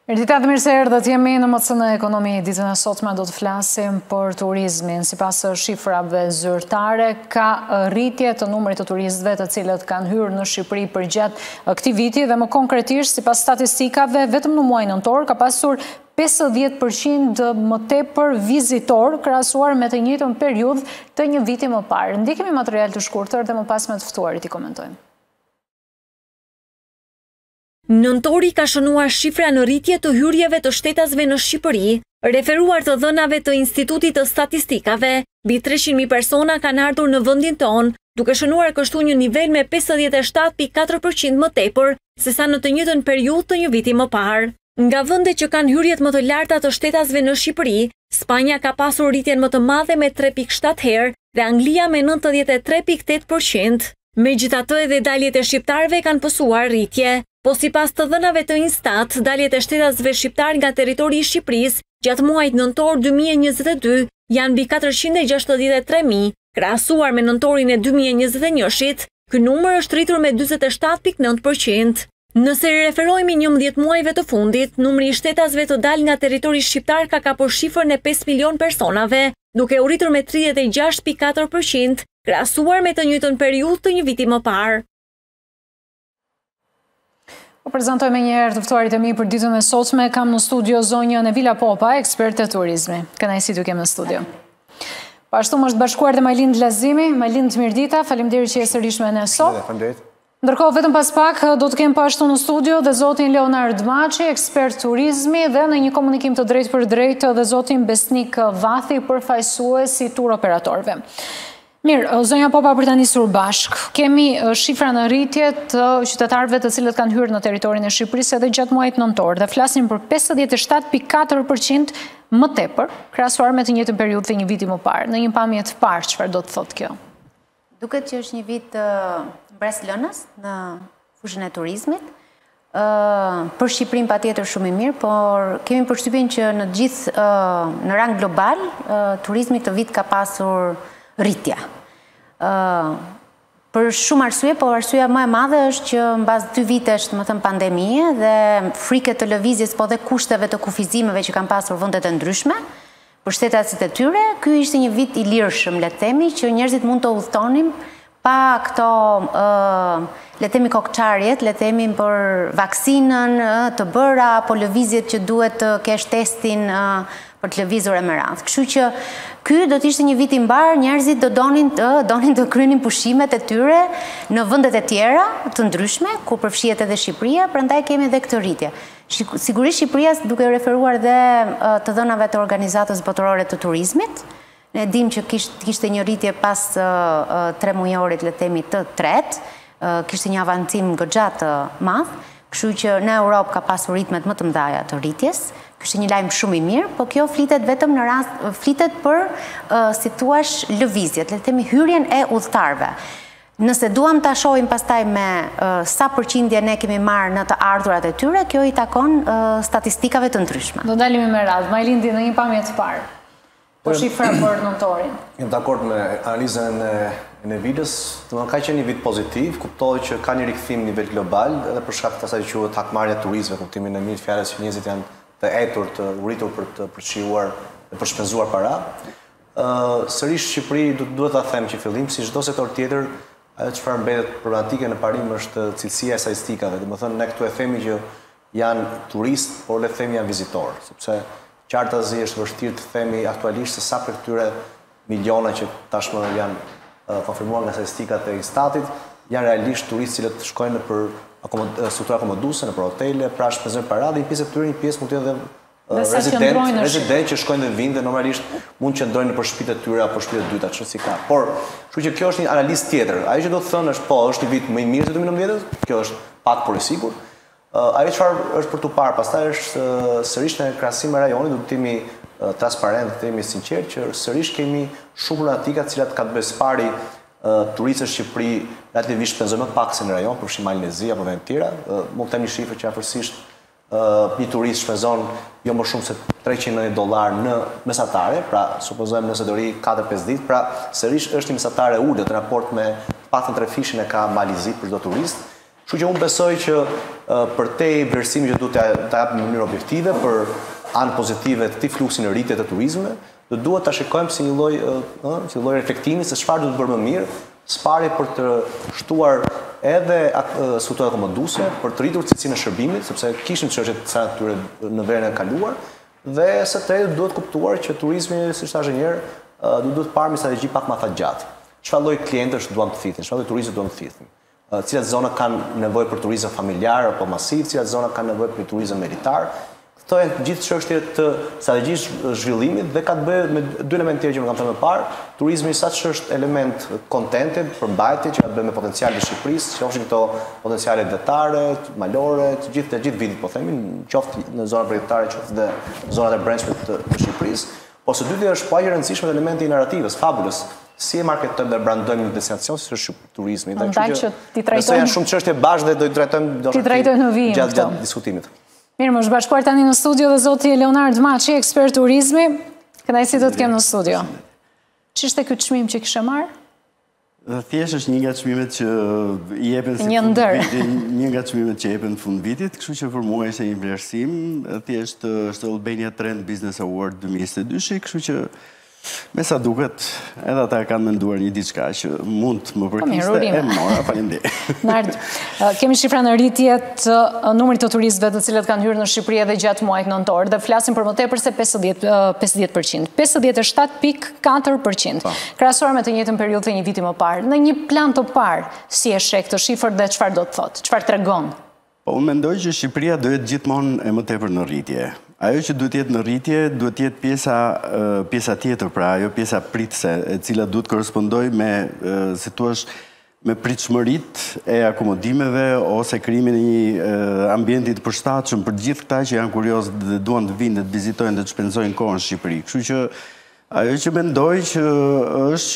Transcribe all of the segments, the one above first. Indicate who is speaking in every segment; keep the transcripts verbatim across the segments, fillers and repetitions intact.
Speaker 1: Erdita dhe mirë se erdhët, jemi në M C N Ekonomi. Ditën e sotme do të flasim për turizmin. Sipas shifrave zyrtare, ka rritje të numrit të turistëve të cilët kanë hyrë në Shqipëri përgjatë këtij viti dhe më konkretisht, sipas statistikave, vetëm në muajin nëntor ka pasur pesëdhjetë përqind më tepër vizitor krahasuar me të njëjtën periudhë të një viti më parë. Ndikemi material të shkurtër dhe më pas me të ftuarit i komentojmë.
Speaker 2: Nëntori ka shënuar shifra në rritje të hyrjeve të shtetasve në Shqipëri, referuar të dhënave të Institutit të Statistikave, mbi treqind mijë persona kanë ardhur në vendin tonë, duke shënuar kështu një nivel me pesëdhjetë e shtatë pikë katër përqind më tepër sesa në të njëjtën periudhë të një viti më parë. Nga vendet që kanë hyrjet më të larta të shtetasve në Shqipëri, Spanja ka pasur rritjen më të madhe me tre pikë shtatë herë dhe Anglia me nëntëdhjetë e tre pikë tetë përqind. Megjithatë, edhe daljet e shqiptarëve kanë pësuar rritje. Po sipas të dhënave të Instat, daljet e shtetasve shqiptar nga territori i Shqipërisë gjatë muajit nëntor dy mijë e njëzet e dy janë mbi katërqind e gjashtëdhjetë e tre mijë, krahasuar me nëntorin e dy mijë e njëzet e një-shit, ky numër është rritur me dyzet e shtatë pikë nëntë përqind. Nëse referohemi njëmbëdhjetë muajve të fundit, numri i shtetasve të dalë nga territori shqiptar ka kapur shifrën e pesë milion personave, duke u rritur me tridhjetë e gjashtë pikë katër përqind, krahasuar me të njëjtën periudhë të një viti më parë.
Speaker 1: Po prezantoj me njëherë të ftuarit e mi për ditën e sotme, kam në studio zonjën Nevila Popa, ekspert e turizmi. Kënaqësi t'ju kem në studio. Pashtu më është bashkuar dhe Majlind Lazimi. Majlind, mirëdita, faleminderit që je sërish me ne sot. Ndërkohë, vetëm pas pak do të kem pashtu në studio dhe zotin Leonard Maçi, ekspert turizmi, dhe në një komunikim të drejtë për drejtë dhe zotin Besnik Vathi, përfaqësues i tur operatorëve. Mirë, zonja Popa, për të nisur bashk, kemi shifra në rritje të qytetarëve të cilët kanë hyrë në territorin e Shqipërisë edhe gjatë muajit nëntor dhe flasim për pesëdhjetë e shtatë pikë katër përqind më tepër, krahasuar me të njëjtën periudhë të një viti më parë. Në një pamje të parë, çfarë do të thotë kjo?
Speaker 3: Duket që është një vit mbreslënës në fushën e turizmit. Për Shqipërinë patjetër shumë i mirë, por kemi përshtypjen që në gjithë në rang global, turizmi këtë vit ka pasur rritja. Uh, për shumë arsye, po arsyeja më e madhe është që mbas dy vitesh, më thënë pandemie dhe frikët të lëvizjes, po dhe kushteve të kufizimeve që kanë pasur vendet e ndryshme, për shtetasit e tyre, ky ishte një vit i lirshëm, le të themi, që njerëzit mund të udhëtonin pa këto uh, le të themi kokçarjet, le të themi për vaksinën uh, të bëra, apo lëvizjet që duhet të kesh testin uh, për të lëvizur e me radhë. Kështu që ky do të ishte një vit i mbar, njerëzit do donin të donin të kryenin pushimet e tyre në vendet e tjera të ndryshme, ku përfshihet edhe Shqipëria, prandaj kemi edhe këtë rritje. Sigurisht Shqipëria, duke referuar dhe të dhënave të Organizatës Botërore të Turizmit, ne dim që kishte një rritje pas tre mujorit, le të themi, të tretë, kishte një avancim goxha të madh, kështu që në Europë ka pasur ritmet më të mëdha të rritjes. Kështë një lajmë shumë i mirë, po kjo flitet vetëm në rast, flitet për, uh, si thuash, lëvizjet, le të themi hyrjen e udhëtarëve. Nëse duam ta shohim pastaj me uh, sa përqindje ne kemi marrë në të ardhurat e tyre, kjo i takon uh, statistikave të ndryshme.
Speaker 1: Do dalimi me radhë. Majlindi, në një pamje të parë, po shifra për nëntorin.
Speaker 4: Jam dakord me analizën e Nevilës, domethënë ka qenë një vit pozitiv, kuptohet që ka një rikthim në nivel global, edhe për shkak të asaj që quhet hakmarrja e turizmit, kuptimin e mirë fjalës që njerëzit janë të etur, të uritur për të përfshiuar dhe për shpenzuar para. Uh, sërish Shqipëri duhet ta them që fillim, si çdo setor tjetër, ajo çfarë mbetet problematike në parim është cilësia e statistikave. Domethënë ne këtu e themi që janë turistë, por le të themi janë vizitorë, sepse qartazi është vështirë të themi aktualisht se sa për këtyre miliona që tashmë janë uh, konfirmuar nga statistikat e Instatit, janë realisht turistë cilët shkojnë për struktura akomoduse, në për hotele, pra shpenzojnë para dhe një pjesë e këtyre, një pjesë mund të jetë dhe rezident, rezident që shkojnë dhe vinë dhe normalisht mund që ndrojnë për shtëpitë e tyre apo shtëpitë e dyta, çfarë si ka. Por, kështu që kjo është një analizë tjetër. Ajo që do të thënë është po, është një vit më i mirë se dy mijë e nëntëmbëdhjetë, kjo është pak por i sigurt. Ajo çfarë është për tu parë, pastaj është sërish në krahasim me rajonin, do të jemi transparent, do të jemi sinqert që sërish kemi shumë problematika të cilat ka të bëjë pari turistët në Shqipëri relativisht shpenzojnë më pak se në rajon, përfshi Malnezi apo vende të tjera. Mund të them një shifër që afërsisht një turist shpenzon jo më shumë se treqind e nëntëdhjetë dollar në mesatare, pra supozojmë nëse do ri katër pesë ditë, pra sërish është një mesatare ulët në raport me paktën tre fishin e ka Malezi për çdo turist. Kështu që unë besoj që për te vlerësimi që duhet ta japim në mënyrë objektive për anë pozitive të këtij fluksi në rritje të turizmit, do duhet ta shikojmë si një lloj, ë, si një lloj reflektimi se çfarë duhet të bërë më mirë, sparje për të shtuar edhe strukturat akomoduese, për të rritur cilësinë e shërbimit, sepse kishim çështje të sa këtyre në verën e kaluar, dhe së tretë duhet kuptuar që turizmi, siç thash një herë, do duhet parë me strategji pak më afatgjatë. Çfarë lloj klientësh duam të thithim, çfarë lloj turistë duam të thithim. Cilat zona kanë nevojë për turizëm familjar apo masiv, cilat zona kanë nevojë për turizëm meritar. Këto janë gjithë çështje të strategjisë zhvillimit dhe ka të bëjë me dy elementë tjerë që më kam thënë më parë. Turizmi sa ç'është element kontente, përmbajtje që ka të bëjë me potencialin e Shqipërisë, qofshin këto potenciale detare, malore, të gjithë të gjithë vitit po themi, qoftë në zonat bregdetare, qoftë në zonat e brendshme të, të Shqipërisë. Po së dyti është pa e rëndësishme elementi i narrativës, fabulës. Si e marketojmë dhe brandojmë një destinacion si është turizmi.
Speaker 1: Ndaj që ti trajtojmë.
Speaker 4: Besoj janë shumë çështje bashkë dhe do i trajtojmë
Speaker 1: ti trajtojmë në vijim
Speaker 4: gjatë gjatë diskutimit.
Speaker 1: Mirë, më është bashkuar tani në studio dhe zoti Leonard Maçi, ekspert turizmi. Kënaqësi do të kem në studio. Ç'ishte ky çmim që kishe marrë?
Speaker 5: Thjesht është një nga çmimet që i jepen si
Speaker 1: një ndër.
Speaker 5: Një nga çmimet që jepen në fund vitit, kështu që për mua ishte një vlerësim, thjesht është Albania Trend Business Award dy mijë e njëzet e dy, kështu që me sa duket, edhe ata kanë menduar një diçka që mund të më përkiste, e mora, faleminderit.
Speaker 1: Nard, kemi shifra në rritje të numrit të turistëve të cilët kanë hyrë në Shqipëri edhe gjatë muajit nëntor dhe flasim për më tepër se pesëdhjetë përqind. pesëdhjetë e shtatë pikë katër përqind. Krahasuar me të njëjtën periudhë të një viti më parë. Në një plan të parë, si e sheh këtë shifër dhe çfarë do të thotë? Çfarë tregon?
Speaker 5: Po unë mendoj që Shqipëria do jetë gjithmonë e më tepër në rritje. Ajo që duhet jetë në rritje, duhet jetë pjesa, pjesa tjetër, pra ajo pjesa pritse, e cila duhet korrespondoj me, si thua, me pritshmërit e akomodimeve ose krijimin e një ambienti të përshtatshëm për gjithë këta që janë kurioz dhe duan të vinë, të vizitojnë dhe të shpenzojnë kohën në Shqipëri. Kështu që ajo që mendoj që është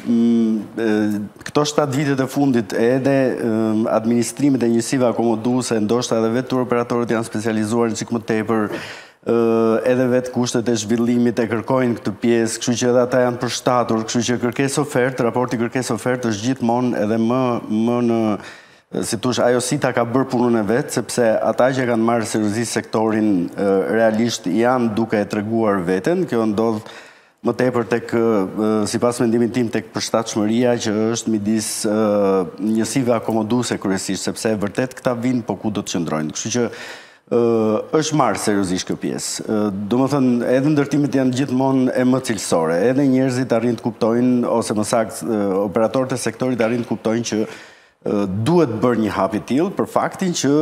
Speaker 5: që këto shtatë vitet e fundit edhe administrimit e njësive akomoduese, ndoshta edhe vetë tur operatorët janë specializuar në çik më tepër, edhe vetë kushtet e zhvillimit e kërkojnë këtë pjesë, kështu që edhe ata janë përshtatur, kështu që kërkesë ofertë, raporti kërkesë ofertë është gjithmonë edhe më më në si tush, ajo si ta ka bërë punën e vetë, sepse ata që kanë marrë seriozisht sektorin realisht janë duke e treguar veten, kjo ndodh më tepër tek, sipas mendimit tim, tek përshtatshmëria që është midis njësive akomoduese kryesisht, sepse vërtet këta vinë, po ku do të qëndrojnë. Kështu që është marrë seriozisht kjo pjesë. Domethënë, edhe ndërtimet janë gjithmonë e më cilësore, edhe njerëzit arrin të kuptojnë, ose më saktë, operatorët e sektorit arrin të kuptojnë që duhet bërë një hap i tillë për faktin që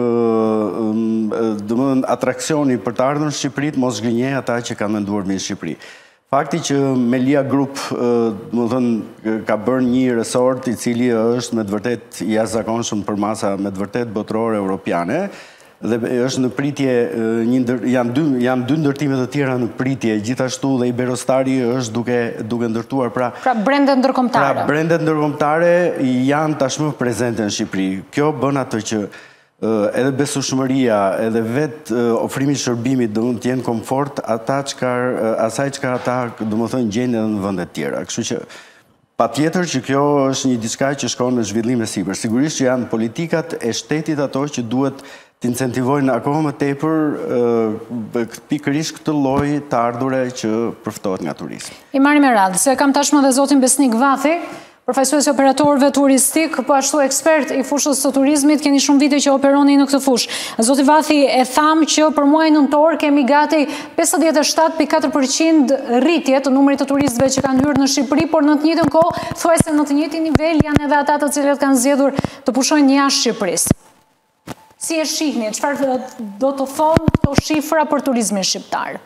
Speaker 5: domethënë atraksioni për të ardhur në Shqipëri mos zgënjej ata që kanë menduar me Shqipëri. Fakti që Melia Group domethënë ka bërë një resort i cili është me të vërtet i jashtëzakonshëm për masa me të vërtet botërore europiane dhe është në pritje një janë dy janë dy ndërtime të tjera në pritje, gjithashtu dhe Iberostari është duke duke ndërtuar pra
Speaker 1: pra brendet ndërkombëtare.
Speaker 5: Pra brendet ndërkombëtare janë tashmë prezente në Shqipëri. Kjo bën atë që edhe besueshmëria, edhe vetë ofrimi i shërbimit do të jenë komfort ata çka asaj çka ata domethënë gjejnë edhe në vende të tjera. Kështu që patjetër që kjo është një diçka që shkon në zhvillim e sipër. Sigurisht që janë politikat e shtetit ato që duhet të incentivojnë akoma më tepër pikërisht këtë lloj të ardhure që përftohet nga turizmi.
Speaker 1: I marrim me radhë, se kam tashmë dhe zotin Besnik Vathi, përfaqësues i operatorëve turistik, po ashtu ekspert i fushës së turizmit, keni shumë vite që operoni në këtë fushë. Zoti Vathi, e tham që për muajin nëntor kemi gati pesëdhjetë e shtatë pikë katër përqind rritje të numrit të turistëve që kanë hyrë në Shqipëri, por në të njëjtën kohë thuajse në të njëjtin nivel janë edhe ata të cilët kanë zgjedhur të pushojnë jashtë Shqipërisë. Si e shihni, çfarë do të thonë këto shifra për turizmin shqiptar?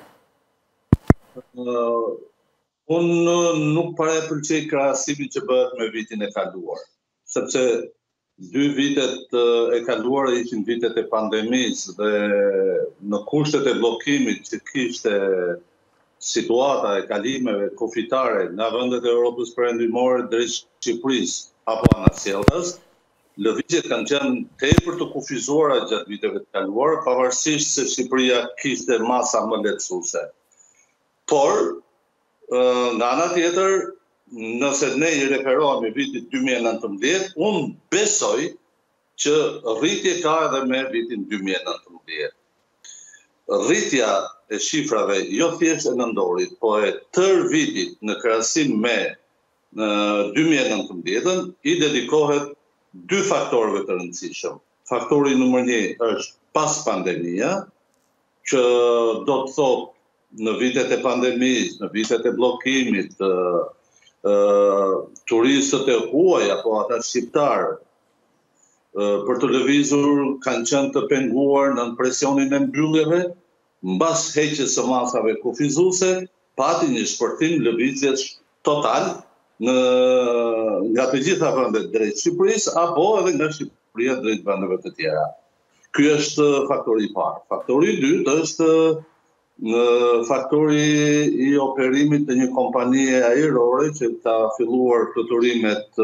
Speaker 6: Uh, unë nuk para e pëlqej krahasimin që bëhet me vitin e kaluar, sepse dy vitet e kaluara ishin vitet e pandemisë dhe në kushtet e bllokimit që kishte situata e kalimeve kufitare nga vendet e Europës perëndimore drejt Shqipërisë apo anasjellës, lëvizjet kanë qenë tepër të kufizuara gjatë viteve të kaluara, pavarësisht se Shqipëria kishte masa më lehtësuese. Por, nga ana tjetër, nëse ne i referohemi vitit dy mijë e nëntëmbëdhjetë, unë besoj që rritje ka edhe me vitin dy mijë e nëntëmbëdhjetë. Rritja e shifrave jo thjesht e nëndorit, po e tër vitit në krahasim me në dy mijë e nëntëmbëdhjetën i dedikohet dy faktorëve të rëndësishëm. Faktori numër një është pas pandemia, që do të thotë në vitet e pandemisë, në vitet e bllokimit, turistët e huaj apo ata shqiptarë për të lëvizur kanë qenë të penguar në presionin e mbylljeve, mbas heqjes së masave kufizuese, pati një shpërthim lëvizjes total në nga të gjitha vendet drejt Shqipërisë apo edhe nga Shqipëria drejt vendeve të tjera. Ky është faktori i parë. Faktori i dytë është në faktori i operimit të një kompanie ajrore që ka filluar fluturimet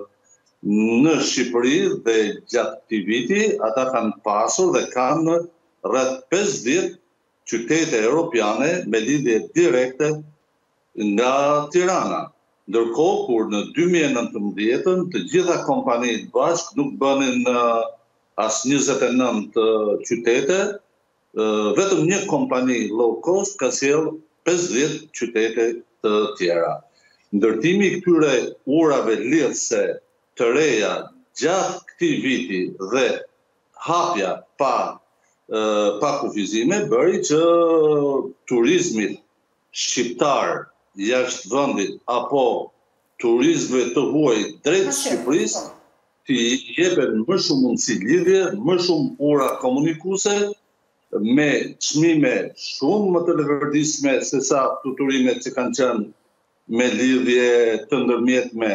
Speaker 6: në Shqipëri dhe gjatë këtij viti ata kanë pasur dhe kanë rreth pesëdhjetë qytete europiane me lidhje direkte nga Tirana. Ndërkohë kur në dy mijë e nëntëmbëdhjetën të gjitha kompanitë bashkë nuk bënin as njëzet e nëntë qytete, vetëm një kompani low cost ka sjellë pesëdhjetë qytete të tjera. Ndërtimi i këtyre urave lidhëse të reja gjatë këtij viti dhe hapja pa pa kufizime bëri që turizmit shqiptar jashtë vendit apo turistëve të huaj drejt Shqipërisë të jepen më shumë mundësi lidhje, më shumë ura komunikuese me çmime shumë më të leverdisme se sa fluturimet që kanë qenë me lidhje të ndërmjetme.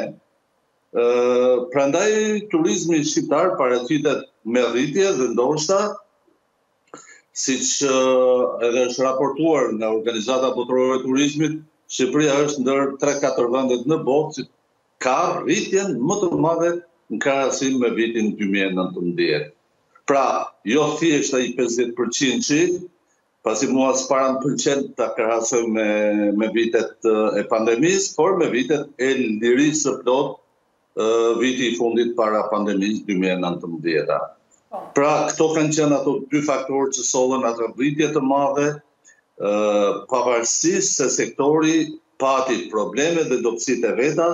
Speaker 6: Prandaj turizmi shqiptar paraqitet me rritje dhe ndoshta siç edhe është raportuar nga Organizata Botërore e Turizmit, Shqipëria është ndër tre katër vendet në botë që ka rritjen më të madhe në krahasim me vitin dy mijë e nëntëmbëdhjetë. Pra, jo thjesht ai pesëdhjetë përqind, pasi mua s'para më pëlqen ta krahasoj me me vitet e pandemisë, por me vitet e lirisë së plot viti i fundit para pandemisë dy mijë e nëntëmbëdhjetë. Pra, këto kanë qenë ato dy faktorë që sollën atë rritje të madhe, pavarësisht se sektori pati probleme dhe dobësitë e veta,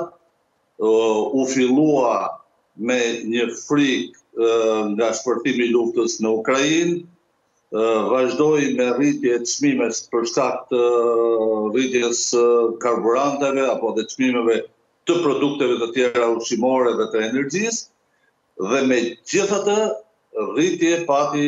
Speaker 6: u fillua me një frikë nga shpërthimi i luftës në Ukrainë, vazhdoi me rritje të çmimeve për shkak të rritjes karburanteve apo të çmimeve të produkteve të tjera ushqimore dhe të energjisë, dhe megjithatë rritje pati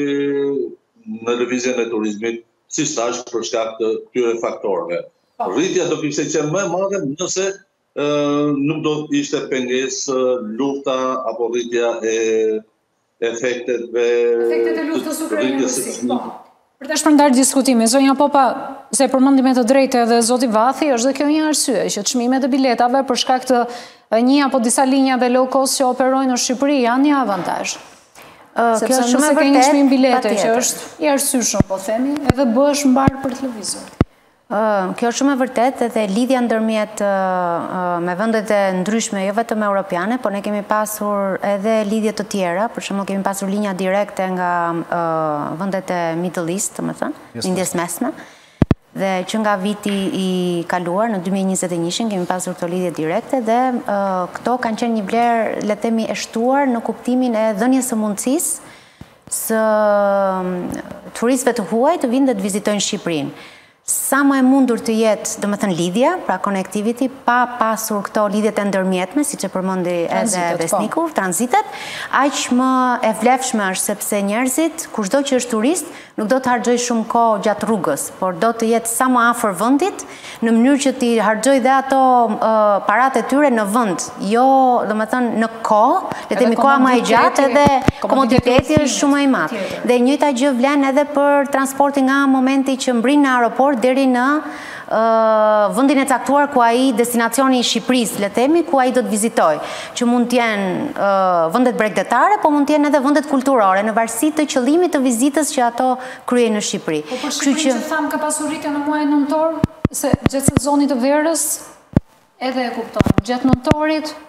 Speaker 6: në lëvizjen e turizmit, siç thash, për shkak të këtyre faktorëve. Rritja do kishte qenë më e madhe nëse nuk do ishte pengesë lufta apo rritja e efekteve
Speaker 1: efektet e luftës ukrainase. Për të shpërndar diskutimi, zonja Popa, se përmendim me të drejtë edhe zoti Vathi, është dhe kjo një arsye që çmimet e biletave për shkak të një apo disa linjave low cost që operojnë në Shqipëri janë një avantazh. Sepse nëse ke një çmim bilete që është i arsyeshëm, po themi, edhe bëhesh mbar për të lëvizur.
Speaker 3: Kjo është shumë e vërtet edhe lidhja ndërmjet me vendet e ndryshme, jo vetëm europiane, por ne kemi pasur edhe lidhje të tjera, për shembull kemi pasur linja direkte nga vendet e Middle East, domethënë, Indjes Mesme, dhe që nga viti i kaluar në dy mijë e njëzet e një kemi pasur këto lidhje direkte dhe këto kanë qenë një vlerë, le të themi, e shtuar në kuptimin e dhënies së mundësisë së turistëve të huaj të vinë dhe të vizitojnë Shqipërinë. Sa më e mundur të jetë, do më thënë, lidhja, pra connectivity, pa pasur këto lidhjet e ndërmjetme, si që përmendi edhe Besniku, tranzitet, aq më e vlefshme është sepse njerëzit, kushdo që është turist, nuk do të harxoj shumë kohë gjatë rrugës, por do të jetë sa më afër vendit, në mënyrë që ti harxoj dhe ato paratë e tyre në vend, jo, do më thënë, në kohë, le të themi koha më e gjatë edhe komoditeti është shumë më i madh. Dhe njëjta gjë vlen edhe për transportin nga momenti që mbrin në aeroport deri në vendin e caktuar ku ai destinacioni i Shqipërisë, le të themi, ku ai do të vizitojë, që mund të jenë vendet bregdetare, po mund të jenë edhe vendet kulturore, në varësi të qëllimit të vizitës që ato kryejnë në Shqipëri.
Speaker 1: Po për Shqipërinë që thamë ka pasur rritje në muajin nëntor, se gjatë sezonit të verës edhe e kupton. Gjatë nëntorit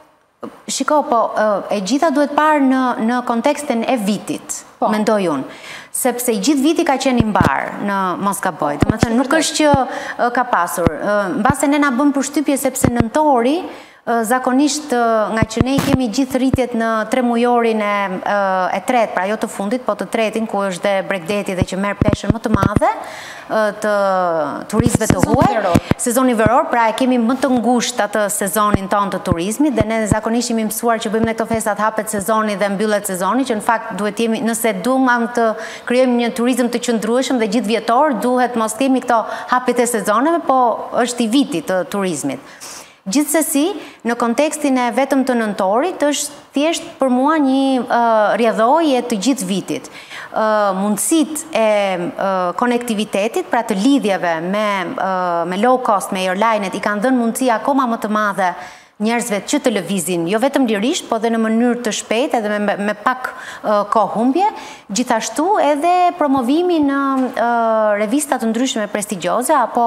Speaker 3: Shiko, po, e gjitha duhet parë në, në kontekstin e vitit, po. Mendoj unë. Sepse i gjithë viti ka qenë i mbarë në Moskaboj. Do të thënë, nuk është që ka pasur. Mbase ne na bën përshtypje sepse nëntori, zakonisht nga që ne kemi gjithë rritjet në tre mujorin e, e tret, pra jo të fundit, po të tretin, ku është dhe Bregdeti dhe që merë peshën më të madhe të turistëve të huaj. Sezoni veror, pra e kemi më të ngusht atë sezonin ton të turizmit, dhe ne zakonisht jemi mësuar që bëjmë në këto festat hapet sezoni dhe mbyllet sezoni, që në fakt duhet jemi, nëse duam të krijojmë një turizëm të qëndrueshëm dhe gjithë vjetor, duhet mos kemi këto hapet e sezoneve, po është i vitit të turizmit. Gjithsesi, në kontekstin e vetëm të nëntorit, është thjesht për mua një uh, rjedhoje të gjithë vitit. Uh, mundësit e uh, konektivitetit, pra të lidhjeve me, uh, me low cost, me airline-et, i kanë dhënë mundësi akoma më të madhe njerëzve që të lëvizin, jo vetëm lirisht, po dhe në mënyrë të shpejt edhe me, me pak uh, kohumbje, gjithashtu edhe promovimi në uh, revistat të ndryshme prestigjioze, apo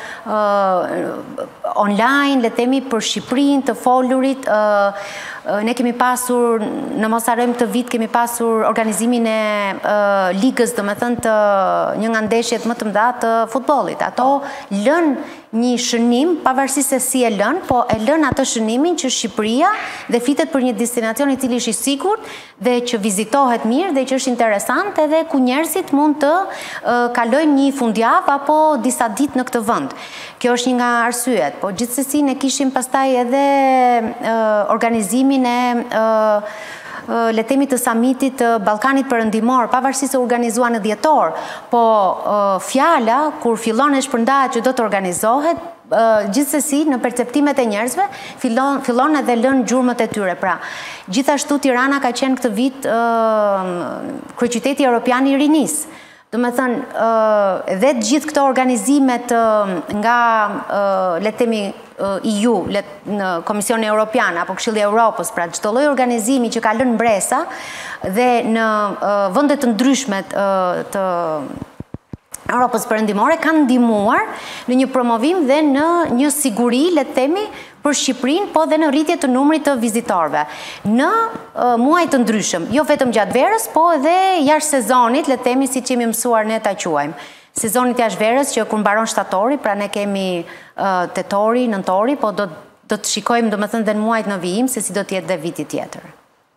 Speaker 3: uh, online, le themi për Shqipërinë të folurit, uh, ne kemi pasur, në mos harrojmë të vit, kemi pasur organizimin e uh, ligës, do me thënë të një nga ndeshjet më të mëdha të futbollit. Ato lën një shënim, pavarësisht se si e lën, po e lën atë shënimin që Shqipëria dhe fitet për një destinacion i cili është i sigurt dhe që vizitohet mirë dhe që është interesant edhe ku njerëzit mund të uh, kalojnë një fundjavë apo disa ditë në këtë vend. Kjo është një nga arsyet, po gjithsesi ne kishim pastaj edhe uh, organizimin e uh, le themi të samitit të Ballkanit Perëndimor, pavarësisht se organizuar në dhjetor, po fjala kur fillon e shpërndahet që do të organizohet, gjithsesi në perceptimet e njerëzve fillon, fillon edhe lën gjurmët e tyre. Pra, gjithashtu Tirana ka qenë këtë vit kryeqyteti europian i rinisë. Do me thënë, dhe gjithë këto organizimet nga, le themi, E U, në Komisioni Europian, apo Këshilli i Europës, pra çdo lloj organizimi që ka lënë mbresa dhe në vende të ndryshme të Europës Perëndimore kanë ndihmuar në një promovim dhe në një siguri, le të themi, për Shqipërinë, po dhe në rritje të numrit të vizitorëve. Në uh, muaj të ndryshëm, jo vetëm gjatë verës, po edhe jashtë sezonit, le të themi siç jemi mësuar ne ta quajmë. Sezonit jashtë verës që kur mbaron shtatori, pra ne kemi uh, tetori, nëntori, po do, do të shikojmë, do me thënë, dhe në muajt në vijim, se si do t'jetë dhe viti tjetër.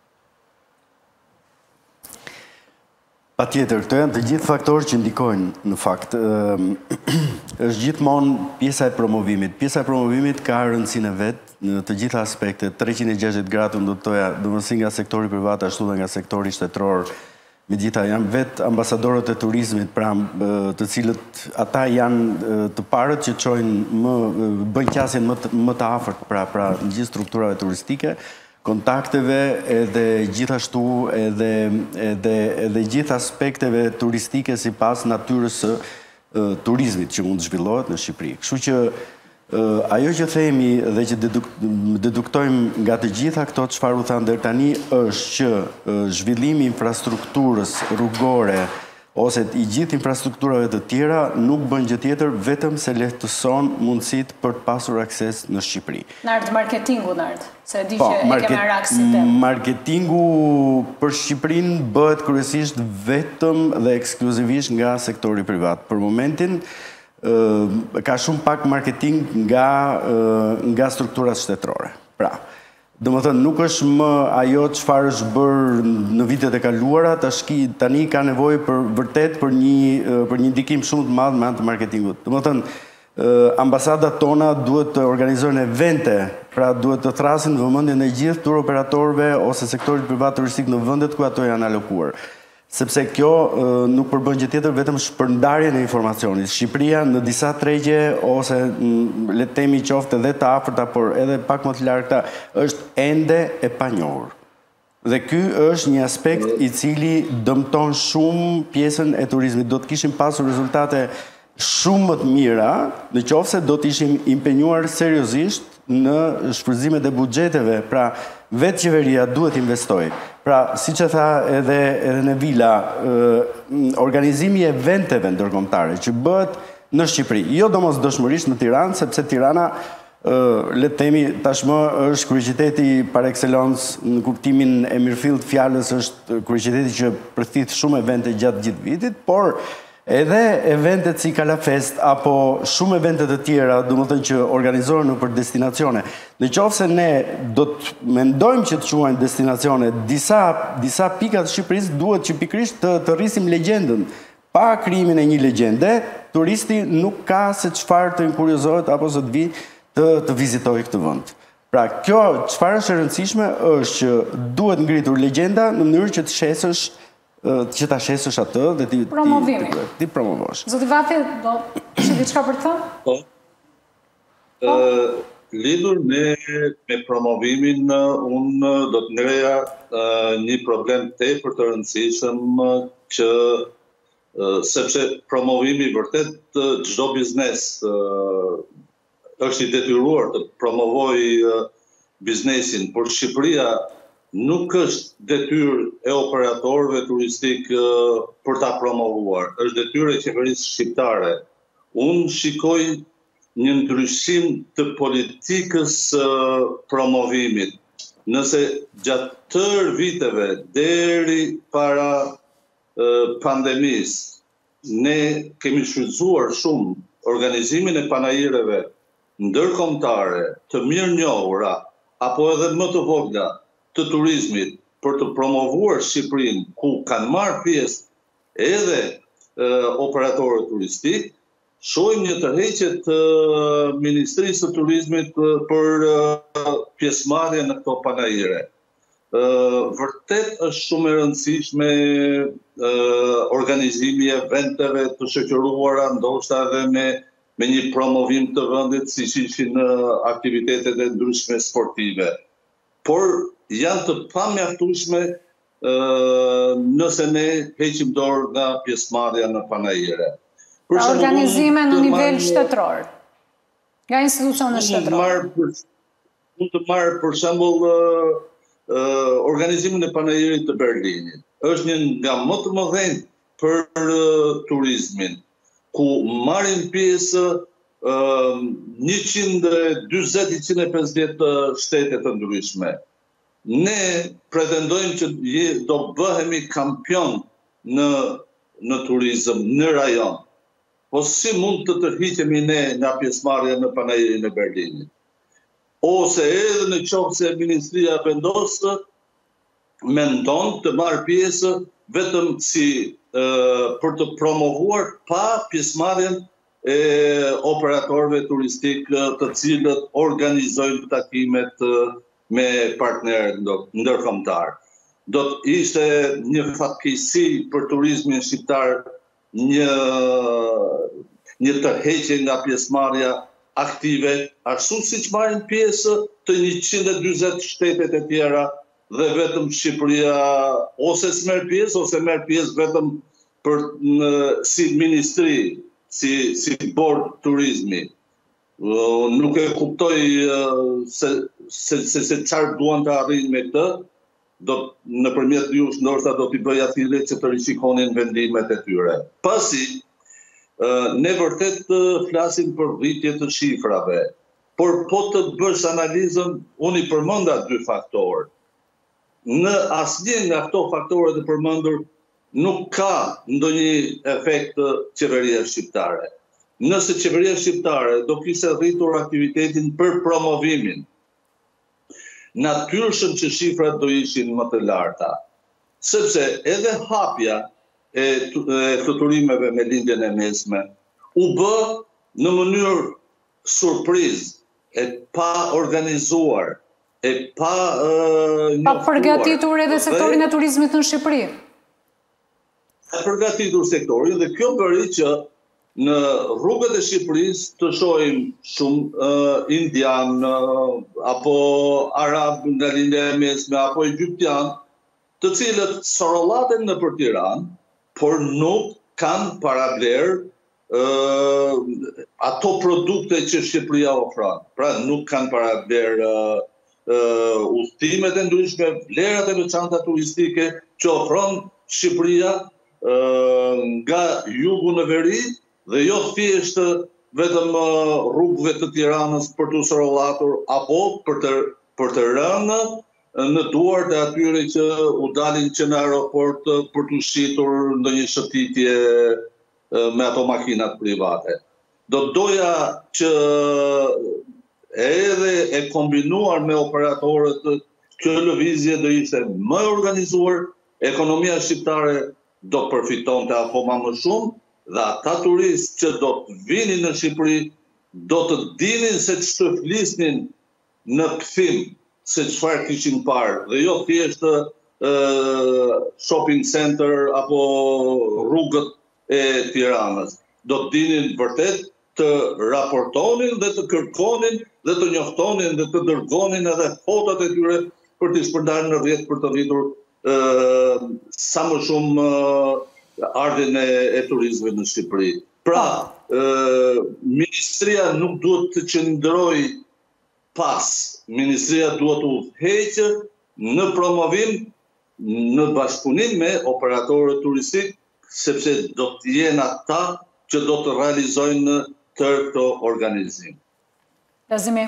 Speaker 5: Pa tjetër, këto janë të gjithë faktorë që ndikojnë në fakt. është gjithmonë pjesa e promovimit. Pjesa e promovimit ka rëndësinë e vetë në të gjitha aspektet, treqind e gjashtëdhjetë gradë, do të thoja, domethënë nga sektori privat ashtu dhe nga sektori shtetëror. Me gjitha janë vetë ambasadorët e turizmit, pra të cilët ata janë të parët që qojnë më, bëjnë qasjen më të, më të afërt, pra, pra në gjithë strukturave turistike, kontakteve edhe gjithashtu edhe, edhe, edhe gjithë aspekteve turistike si pas natyrës së uh, turizmit që mund të zhvillohet në Shqipëri. Kështu që uh, ajo që themi dhe që deduk, deduktojmë nga të gjitha këto çfarë u thanë deri tani është që uh, zhvillimi i infrastrukturës rrugore ose i gjithë infrastrukturave të tjera nuk bën gjë tjetër vetëm se lehtëson mundësitë për të pasur akses në Shqipëri.
Speaker 1: Nart marketingu, Nart, se di
Speaker 5: po,
Speaker 1: që market, e kemë rakë si temë.
Speaker 5: Marketingu për Shqipërinë bëhet kryesisht vetëm dhe ekskluzivisht nga sektori privat. Për momentin uh, ka shumë pak marketing nga, uh, nga strukturat shtetërore. Pra, do më thënë, nuk është më ajo çfarë është bërë në vitet e kaluara, tashki tani ka nevojë për vërtet për një për një ndikim shumë të madh me anë të marketingut. Do më thënë, ambasadat tona duhet të organizojnë evente, pra duhet të thrasin vëmendjen e gjithë tur operatorëve ose sektorit privat turistik në vendet ku ato janë alokuar. Sepse kjo uh, nuk përbën gjë tjetër vetëm shpërndarjen e informacionit. Shqipëria në disa tregje ose mm, le të themi qoftë edhe të afërta, por edhe pak më të largëta, është ende e panjohur. Dhe ky është një aspekt i cili dëmton shumë pjesën e turizmit. Do të kishim pasur rezultate shumë më të mira, në qoftë se do të ishim impenjuar seriozisht në shfrytëzimet e buxheteve, pra vetë qeveria duhet investoj. Pra, si që tha edhe, edhe në Vila, organizimi e eventeve ndërkombëtare që bëhet në Shqipëri, jo domosdoshmërisht në Tiranë, sepse Tirana le të themi tashmë është kryeqyteti par excellence në kuptimin e mirëfillt fjalës, është kryeqyteti që përthith shumë evente gjatë gjithë vitit, por edhe eventet si Kalafest apo shumë eventet të tjera, domethënë që organizohen nëpër destinacione. Në qoftë se ne do të mendojmë që të quajnë destinacione, disa disa pika të Shqipërisë duhet që pikërisht të, të rrisim legjendën. Pa krijimin e një legjende, turisti nuk ka se çfarë të inkuriozohet apo se të vi të, të vizitoj këtë vend. Pra, kjo çfarë është e rëndësishme është që duhet ngritur legjenda në mënyrë që të shesësh që ta shesësh atë dhe ti
Speaker 1: promovimi.
Speaker 5: Ti, ti promovosh.
Speaker 1: Zoti Vafi, do kishte diçka për të thënë?
Speaker 6: Po. Ë, lidhur me me promovimin, unë do të ngreja një problem tepër të rëndësishëm që sepse promovimi vërtet çdo biznes është i detyruar të promovoj biznesin, por Shqipëria nuk është detyrë e operatorëve turistik për ta promovuar, është detyrë e qeverisë shqiptare. Unë shikoj një ndryshim të politikës promovimit. Nëse gjatë tërë viteve deri para pandemisë ne kemi shfrytzuar shumë organizimin e panajireve ndërkombëtare të mirë njohura apo edhe më të vogla të turizmit për të promovuar Shqipërinë, ku kanë marrë pjesë edhe e, operatorët turistik, shohim një tërheqje të Ministrisë së Turizmit për e, pjesëmarrje në këto panajire. E, vërtet është shumë e rëndësishme e, organizimi e eventeve të shoqëruara, ndoshta edhe me me një promovim të vendit si ishin aktivitetet e ndryshme sportive. Por janë të pamjaftueshme nëse ne heqim dorë nga pjesëmarrja në panajire.
Speaker 1: Pra organizime në nivel shtetëror, nga institucionet shtetërore.
Speaker 6: Mund të marr për shembull organizimin e panajirit të Berlinit. Është një nga më të mëdhenj për turizmin, ku marrin pjesë njëqind e dyzet deri në njëqind e pesëdhjetë shtete të ndryshme. Ne pretendojmë që do bëhemi kampion në, në turizëm, në rajon. Po si mund të tërhiqemi ne nga pjesëmarrja në panajirin e Berlinit? Ose edhe në qoftë se Ministria vendosë mendon të marrë pjesë vetëm si për të promovuar pa pjesëmarrjen e operatorëve turistik të cilët organizojnë takimet me partnerë ndërkombëtar. Do të ishte një fatkeqësi për turizmin shqiptar, një një tërheqje nga pjesëmarrja aktive, ashtu siç marrin pjesë të njëqind e dyzet shtetet e tjera dhe vetëm Shqipëria ose s'merr pjesë ose merr pjesë vetëm për në, si ministri, si si bord turizmi. Uh, nuk e kuptoj uh, se se se, se çfarë duan të arrijnë me këtë. Do nëpërmjet jush ndoshta do t'i bëj atyre që të rishikonin vendimet e tyre. Pasi uh, ne vërtet uh, flasim për rritje të shifrave, por po të bësh analizën, unë i përmenda dy faktorë. Në asnjë nga këto faktorë të përmendur nuk ka ndonjë efekt qeveria shqiptare. Nëse qeveria shqiptare do kishte rritur aktivitetin për promovimin, natyrshëm që shifrat do ishin më të larta. Sepse edhe hapja e fluturimeve me lindjen e mesme u bë në mënyrë surprizë, e pa organizuar, e pa uh,
Speaker 1: pa përgatitur edhe sektorin e turizmit në Shqipëri.
Speaker 6: E përgatitur sektorin dhe kjo bëri që në rrugët e Shqipërisë të shohim shumë uh, indian uh, apo arab nga lindja e mesme apo egyptian, të cilët sorollaten nëpër Tiranë, por nuk kanë parabler uh, ato produkte që Shqipëria ofron. Pra nuk kanë parabler uh, uh, udhëtimet e ndryshme, vlerat e veçanta turistike që ofron Shqipëria uh, nga jugu në veri, dhe jo thjesht vetëm rrugëve të Tiranës për të shrollatur apo për të për të rënë në duart e atyre që u dalin që në aeroport për të shitur ndonjë shëtitje me ato makinat private. Do doja që edhe e kombinuar me operatorët kjo lëvizje do ishte më organizuar, ekonomia shqiptare do përfitonte akoma më shumë dhe ata turistë që do të vinin në Shqipëri do të dinin se ç'të flisnin në kthim se çfarë kishin parë dhe jo thjesht shopping center apo rrugët e Tiranës. Do të dinin vërtet të raportonin dhe të kërkonin dhe të njoftonin dhe të dërgonin edhe fotot e tyre për të shpërndarë në rrjet për të rritur sa më shumë ardhin e turizmit në Shqipëri. Pra, Ministria nuk duhet të qëndroj pas. Ministria duhet të udhëheqë në promovim, në bashkëpunim me operatorët turistik, sepse do të jenë ata që do të realizojnë tërë këto organizim.
Speaker 1: Lazimi.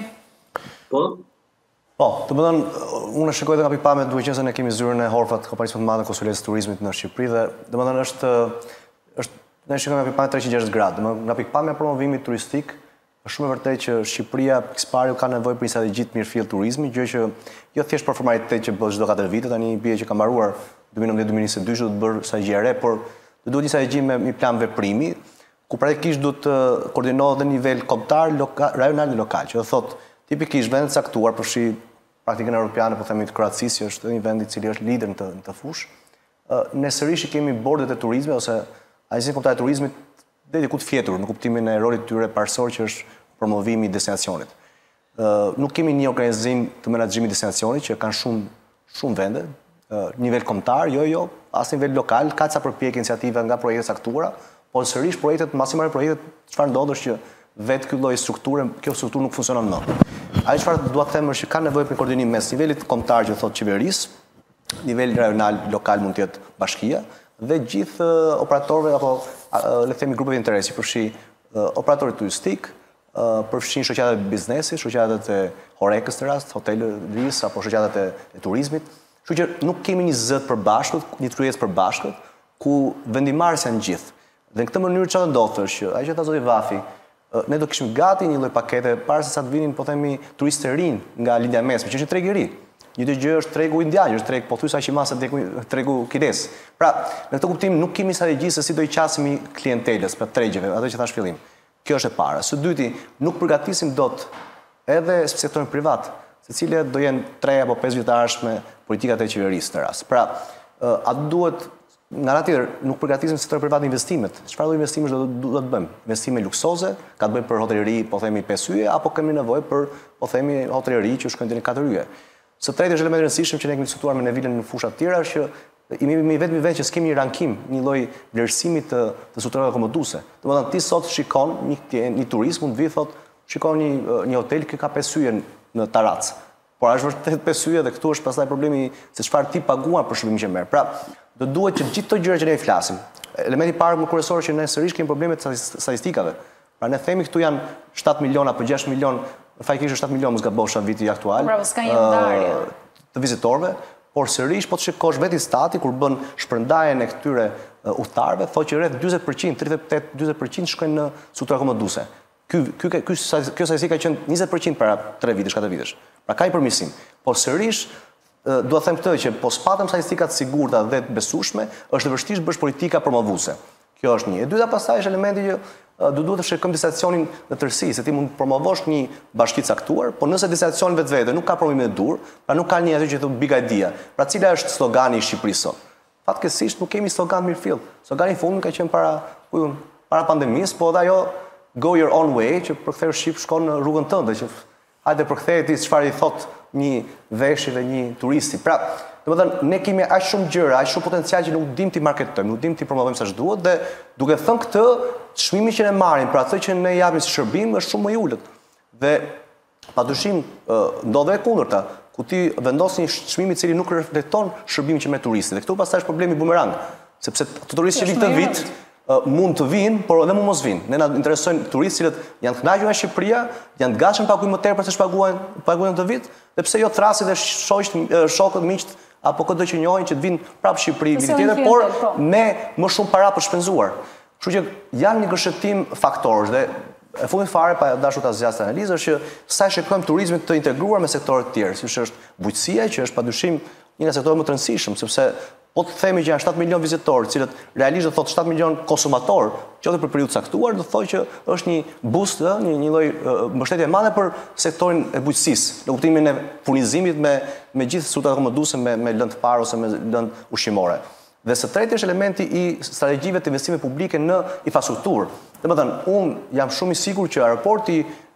Speaker 4: Po? Po, të më dhënë, unë shikoj dhe nga pikpame duke qenë se ne kemi zyrën e Horfat, kompanisë më të madhe konsuletës turizmit në Shqipëri dhe dhe më dhënë është, është ne shikoj nga pikpame treqind e gjashtëdhjetë gradë. Nga pikpame promovimit turistik, është shumë e vërtet që Shqipëria pikëspari ka nevojë për një strategji të mirëfill turizmi, gjë që jo thjesht për formalitet që bëhet çdo katër vite, tani bie që ka mbaruar dy mijë e nëntëdhjetë dy mijë e njëzet e dy do të bërë strategji e re, por do duhet një strategji me një plan veprimi, ku praktikisht do të koordinohet në nivel kombëtar, rajonal dhe lokal, që do thotë tipikisht vendet caktuar përfshi praktikën europiane, po themi të Kroacisë, është një vend i cili është lider në të, në të fushë. Ne sërish i kemi bordet e turizmit ose Agjencinë Kombëtare e Turizmit deri ku të fjetur në kuptimin e rolit tyre parësor që është promovimi i destinacionit. Nuk kemi një organizim të menaxhimit destinacionit që kanë shumë shumë vende, nivel kombëtar, jo jo, as nivel lokal, ka ca përpjekje iniciativa nga projekte caktuara, por sërish projektet, masimale projektet, çfarë ndodh është që vetë ky lloj strukture, kjo strukturë nuk funksionon më. Ai çfarë dua të them është që ka nevojë për koordinim mes nivelit kombëtar që thotë qeverisë, nivel rajonal, lokal mund të jetë bashkia dhe gjithë operatorëve apo le të themi grupeve interesi, përfshi operatorët turistik, përfshin shoqatat e biznesit, shoqatat e Horekës në rast, hotelërisë apo shoqatat e turizmit. Kështu që nuk kemi një zë të përbashkët, një tryezë të përbashkët, ku vendimarrës janë gjithë. Dhe në këtë mënyrë çfarë ndodh është që ai që tha zoti Vafi, ne do kishim gati një lloj pakete para se sa të vinin, po themi, turistë të rinj nga lindja mesme, që është treg i ri. Një të gjë është tregu indian, është treg pothuajse aq i madh sa tregu kines. Pra, në këtë kuptim nuk kemi strategji se si do i qasim klientelës për tregjeve, ato që thash fillim. Kjo është e para. Së dyti, nuk përgatisim dot edhe sektorin privat, secila do jenë tre apo pesë vjetarësh me politikat e qeverisë në rast. Pra, a duhet nga ana tjetër nuk përgatisim sektorin privat investimet. Çfarë lloj investimesh do do të bëjmë? Investime luksoze, ka të bëjë për hoteleri, po themi pesë yje, apo kemi nevojë për, po themi, hoteleri që shkojnë deri në katër yje. Së tretë është element i rëndësishëm që ne kemi diskutuar me Nevilën në fusha të tjera është që i jemi vetëm vend që s'kemi një rankim, një lloj vlerësimi të të strukturave akomoduese. Domethënë ti sot shikon një një turist mund vi thotë, shikon një një hotel që ka pesë yje në Tarac. Por është vërtet pesë yje dhe këtu është pastaj problemi se çfarë ti paguan për shërbimin që merr. Pra, do duhet që gjithë këto gjëra që ne i flasim. Elementi i parë më kryesor që ne sërish kemi probleme të statistikave. Pra ne themi këtu janë shtatë milion apo gjashtë milion, faktikisht shtatë milion mos gabosha viti aktual.
Speaker 1: Pra, s'ka një ndarje
Speaker 4: të vizitorëve, por sërish po të shikosh veti stati kur bën shpërndarjen e këtyre udhëtarëve, thotë që rreth dyzet përqind, tridhjetë e tetë dyzet përqind shkojnë në struktura akomoduese. Ky ky ky kjo statistika ka qenë njëzet përqind para tre vitesh, katër vitesh. Pra ka një përmirësim. Por sërish dua të them këtë që po spatëm statistika të sigurta dhe të besueshme, është e vështirë bësh politika promovuese. Kjo është një. E dyta pastaj është elementi që do duhet të shikojmë destinacionin në tërësi, se ti mund të promovosh një bashki caktuar, por nëse destinacioni vetvete nuk ka promovim të dur, pra nuk ka një atë që thotë big idea. Pra cila është slogani i Shqipërisë sot? Fatkeqësisht nuk kemi slogan mirëfill. Slogani i fundit ka qenë para, ku jon, para pandemisë, po edhe ajo go your own way, që përktheu shqip shkon në rrugën tënde, që hajde përkthehet ti çfarë i thot një veshi dhe një turisti. Pra, domethënë ne kemi aq shumë gjëra, aq shumë potencial që nuk dim ti marketojmë, nuk dim ti promovojmë sa duhet dhe duke thënë këtë, çmimi që ne marrim për atë që ne japim si shërbim është shumë më i ulët. Dhe padyshim ndodhe e kundërta, ku ti vendos një çmim i cili nuk reflekton shërbimin që merr turisti. Dhe këtu pastaj është problemi bumerang, sepse të turistë që vijnë këtë vit mund të vinë, por edhe mund mos vinë. Ne na interesojnë turistë cilët janë të kënaqur nga Shqipëria, janë të gatshëm paguajnë më tepër se ç'paguajnë paguajnë këtë vit, dhe pse jo thrasit dhe shoqët, shokët, miqt apo kudo që njohin që të vinë prapë në Shqipëri vitin tjetër, por me më shumë para për shpenzuar. Kështu që janë një gëshëtim faktorësh dhe e fundit fare pa dashur ta zgjas analizën është që sa shikojmë turizmin të integruar me sektorët të tjerë, siç është bujqësia, që është padyshim një nga sektorët më të rëndësishëm, sepse po të themi që janë shtatë milion vizitorë, cilët realisht do thotë shtatë milion konsumatorë, qoftë për periudhë caktuar, do thotë që është një boost, një një lloj mbështetje e madhe për sektorin e bujqësisë, në kuptimin e furnizimit me me gjithë sutat akomoduese me me lëndë të parë ose me lëndë ushqimore. Dhe së treti është elementi i strategjive të investimeve publike në infrastrukturë. Domethënë, unë jam shumë i sigurt që aeroporti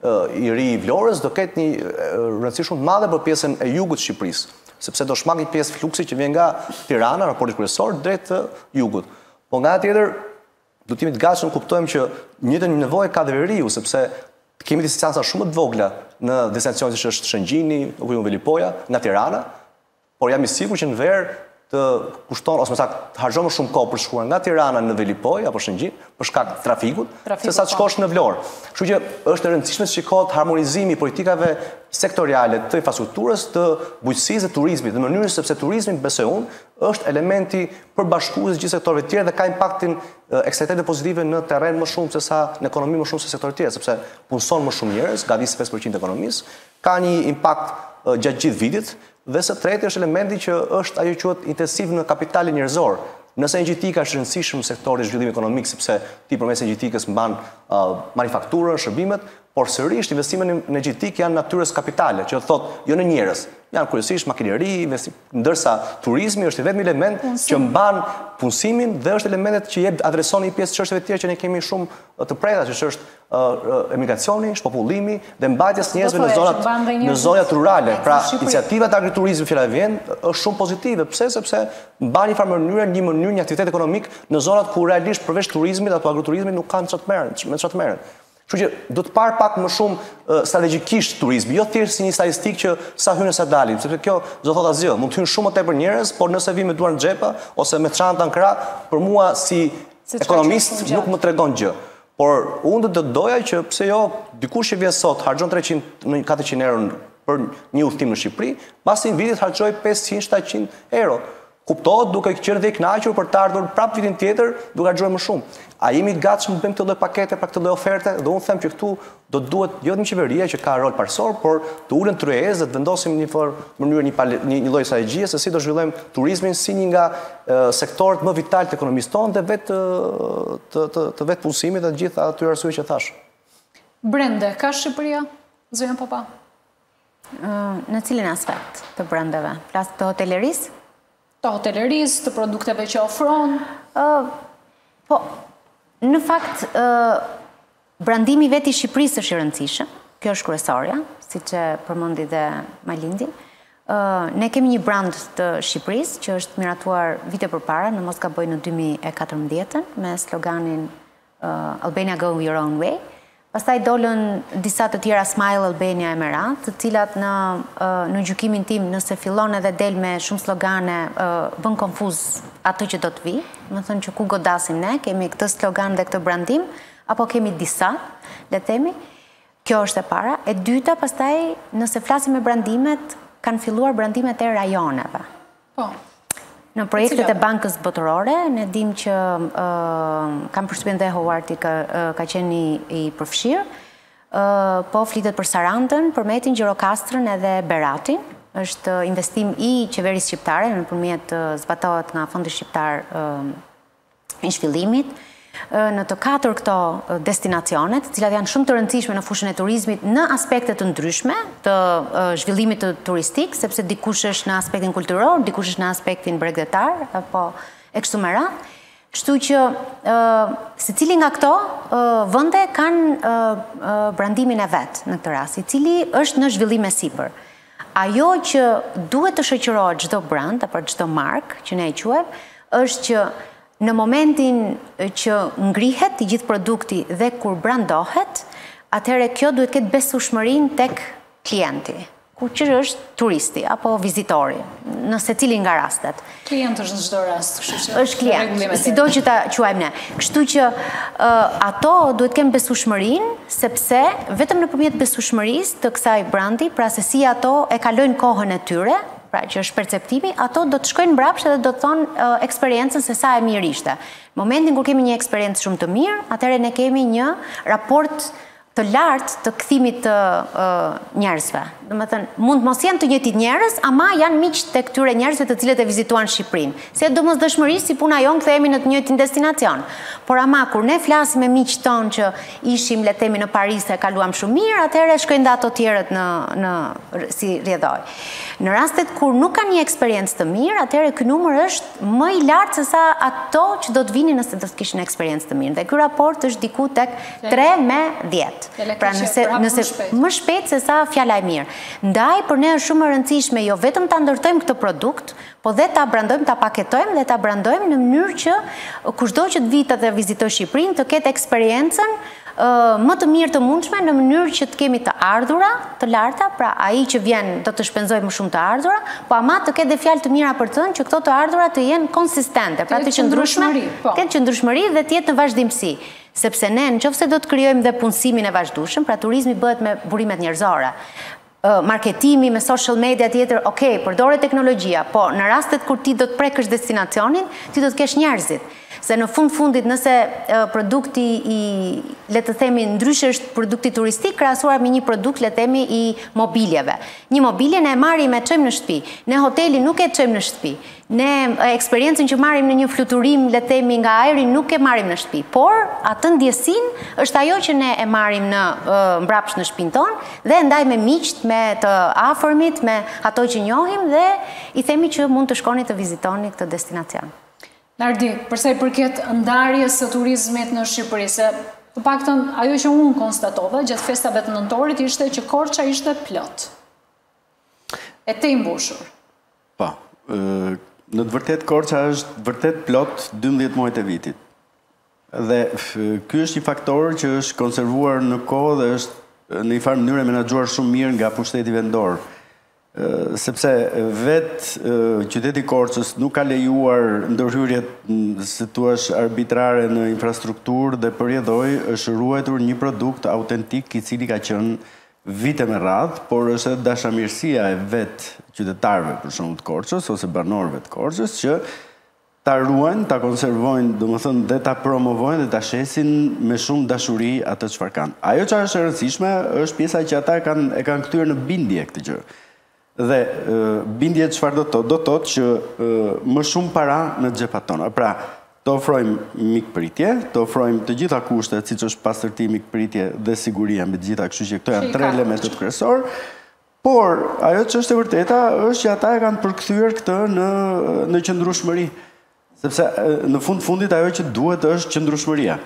Speaker 4: i ri i Vlorës do ketë një rëndësi shumë të madhe për pjesën e jugut të Shqipërisë, sepse do shmang një pjesë fluksi që vjen nga Tirana, aeroporti kryesor, drejt të jugut. Po nga ana tjetër, do të jemi të gatshëm kuptojmë që njëjtën nevojë ka dhe Veriu, sepse kemi distanca shumë të vogla në destinacione siç është Shëngjini, apo Velipoja, nga Tirana, por jam i sigurt që në verë të kushton ose më saktë të harxhon më shumë kohë për shkuar nga Tirana në Velipoj apo Shëngjin për shkak të trafikut, sesa të shkosh në Vlorë. Kështu që është e rëndësishme të shikohet harmonizimi i politikave sektoriale të infrastrukturës, të bujqësisë dhe turizmit, në mënyrë sepse turizmi, besoj unë, është elementi përbashkues të gjithë sektorëve të tjerë dhe ka impaktin eksterne pozitive në terren më shumë se sa në ekonomi më shumë se sektorët tjerë, sepse punson më shumë njerëz, gati njëzet e pesë përqind të ekonomisë, ka një impakt gjatë gjithë vitit. Dhe së treti është elementi që është ajo quhet intensiv në kapitalin njerëzor. Nëse energjetika është rëndësishëm në sektorin e zhvillimit ekonomik, sepse ti përmes energjetikës mban uh, manufakturën, shërbimet, por sërish investimet energjetik janë natyrës kapitale, që do thotë jo në njerëz, janë kryesisht makineri, ndërsa turizmi është i vetmi element që mban punësimin dhe është elementet që jep adreson një pjesë çështjeve të tjera që ne kemi shumë të prera, që është uh, emigracioni, shpopullimi dhe mbajtjes njerëzve në zonat në zonat rurale. Pra, iniciativat e agriturizmit fjala vjen është shumë pozitive. Pse? Sepse mban një farë mënyrë, një mënyrë, një aktivitet ekonomik në zonat ku realisht përveç turizmit apo agriturizmit nuk kanë çfarë të merren, me çfarë të merren. Kështu që do të parë pak më shumë uh, strategjikisht turizmi, jo thjesht si një statistikë që sa hyn e sa dalin, sepse kjo do thotë asgjë, mund të hynë shumë më tepër njerëz, por nëse vi me duar në xhepa ose me çanta në krah, për mua si ekonomist nuk më tregon gjë. Por unë do të doja që pse jo dikush që vjen sot harxhon treqind në katërqind euro për një udhtim në Shqipëri, pasi një vitit harxhoj pesëqind shtatëqind euro. Kuptohet duke qenë dhe i kënaqur për të ardhur prapë vitin tjetër duke harxuar më shumë. A jemi të gatshëm të bëjmë këtë lloj pakete, pra këtë lloj oferte? Dhe unë them që këtu do të duhet jo vetëm qeveria që ka rol parsor, por të ulen tryezë dhe të vendosim në një mënyrë një një, një lloj strategjie se si do zhvillojmë turizmin si një nga uh, sektorët më vital të ekonomisë tonë dhe vetë uh, të, të, të vetë punësimit dhe të gjitha aty arsye që thash.
Speaker 1: Brende, ka Shqipëria? Zonja Popa?
Speaker 3: Uh, në cilin aspekt të brendeve? Flas të hotelerisë?
Speaker 1: Të hotelerisë, të produkteve që ofron?
Speaker 3: Uh, po, në fakt, uh, brandimi veti i Shqipërisë është i rëndësishëm. Kjo është kryesorja, siç e përmendi dhe Malindi. Uh, ne kemi një brand të Shqipërisë që është miratuar vite përpara, në mos gaboj në dy mijë e katërmbëdhjetë, me sloganin uh, Albania Go Your Own Way. Pastaj dolën disa të tjera Smile Albania Emirat, të cilat në, në gjykimin tim, nëse fillon edhe del me shumë slogane, bën konfuz atë që do të vi. Më thënë që ku godasim ne, kemi këtë slogan dhe këtë brandim, apo kemi disa, le themi. Kjo është e para. E dyta, pastaj, nëse flasim me brandimet, kanë filluar brandimet e rajoneve.
Speaker 1: Po.
Speaker 3: Në projektet e bankës botërore, ne dim që uh, kam përshtypjen dhe Howardi ka, uh, ka qenë i, i përfshirë, uh, po flitet për Sarandën, për Metin, Gjirokastrën edhe Beratin. Është investim i qeverisë shqiptare, nëpërmjet uh, zbatohet nga Fondi Shqiptar uh, i Zhvillimit, në të katër këto destinacionet, cilat janë shumë të rëndësishme në fushën e turizmit në aspekte të ndryshme të zhvillimit të turistik, sepse dikush është në aspektin kulturor, dikush është në aspektin bregdetar, apo e kështu me radhë. Kështu që secili nga këto vende kanë brandimin e vet në këtë rast, i cili është në zhvillim e sipër. Ajo që duhet të shoqërohet çdo brand apo çdo markë që ne e quajmë, është që në momentin që ngrihet i gjithë produkti dhe kur brandohet, atëherë kjo duhet ketë besueshmërinë tek klienti. ku që është turisti apo vizitori, në secilin nga rastet.
Speaker 1: Klient është në çdo rast, kështu që
Speaker 3: është klient, sido që ta quajmë ne. Kështu që ato duhet kemë besueshmërinë, sepse vetëm nëpërmjet besueshmërisë të kësaj brandi, pra se si ato e kalojnë kohën e tyre, pra që është perceptimi, ato do të shkojnë mbrapsht dhe do të thonë eksperiencën se sa e mirë ishte. Në momentin kur kemi një eksperiencë shumë të mirë, atëherë ne kemi një raport të lartë të kthimit të njerëzve. Do të thënë, mund mos janë të njëjtit njerëz, ama janë miq të këtyre njerëzve të cilët e vizituan Shqipërinë. Se domosdoshmërisht si puna jon kthehemi në të njëjtin destinacion. Por ama kur ne flasim me miqtë tonë që ishim le të themi në Paris e kaluam shumë mirë, atëherë shkojnë ato të tjerët në në si rrjedhoj. Në rastet kur nuk kanë një eksperiencë të mirë, atëherë ky numër është më i lartë se sa ato që do të vinin nëse do të kishin eksperiencë të mirë. Dhe ky raport është diku tek tre me dhjetë. Pra nëse, nëse më shpejt se sa fjala e mirë. Ndaj, për ne është shumë e rëndësishme jo vetëm ta ndërtojmë këtë produkt, po dhe ta brandojmë, ta paketojmë dhe ta brandojmë në mënyrë që kushdo që të vitë dhe vizitoj Shqipërinë të ketë eksperiencën më të mirë të mundshme në mënyrë që të kemi të ardhura të larta, pra ai që vjen do të shpenzojë më shumë të ardhura, po ama të ketë dhe fjalë të mira për të thënë që këto të ardhura të jenë konsistente, pra të qëndrueshme, ketë qëndrueshmëri dhe të jetë në vazhdimsi. Sepse ne nëse do të krijojmë dhe punësimin e vazhdueshëm, pra turizmi bëhet me burimet njerëzore. Marketimi me social media tjetër, ok, përdore teknologjia, po në rastet kur ti do të prekësh destinacionin, ti do të kesh njerëzit. Se në fund fundit nëse produkti i, le të themi, ndryshe është produkti turistik, krahasuar me një produkt, le të themi, i mobiljeve. Një mobilje ne e marrim e çojmë në shtëpi. Ne hoteli nuk e çojmë në shtëpi. Ne eksperiencën që marrim në një fluturim, le të themi, nga ajri nuk e marrim në shtëpi. Por atë ndjesinë është ajo që ne e marrim në mbrapsht në shtëpinë tonë dhe ndaj me miqt, me të afërmit, me ato që njohim dhe i themi që mund të shkoni të vizitoni këtë destinacion.
Speaker 1: Nardi, përsa i përket ndarjes së turizmit në Shqipëri, se të paktën ajo që unë konstatova gjatë festave të nëntorit ishte që Korça ishte plot. E te i mbushur.
Speaker 5: Po, në të vërtet Korça është vërtet plot dymbëdhjetë muajt e vitit. Dhe ky është një faktor që është konservuar në kohë dhe është në një farë mënyrë menaxhuar shumë mirë nga pushteti vendor. Sepse vetë qyteti Korçës nuk ka lejuar ndërhyrjet se thua arbitrare në infrastrukturë dhe përjedhoj është ruajtur një produkt autentik i cili ka qenë vite me radhë, por është edhe dashamirësia e vetë qytetarëve për shembull të Korçës ose banorëve të Korçës që ta ruajnë, ta konservojnë, domethënë dhe ta promovojnë dhe ta shesin me shumë dashuri atë çfarë kanë. Ajo që është e rëndësishme është pjesa që ata kanë e kanë kthyer në bindje këtë gjë. Dhe bindje çfarë do të thotë? Do të thotë që më shumë para në xhepat tona. Pra, të ofrojmë mikpritje, të ofrojmë të gjitha kushtet, siç është pastërti, mikpritje dhe siguria mbi të gjitha, kështu që këto janë tre elementët kryesor. Por ajo që është e vërteta është që ata e kanë përkthyer këtë në në qëndrueshmëri. Sepse në fund fundit ajo që duhet është qëndrueshmëria.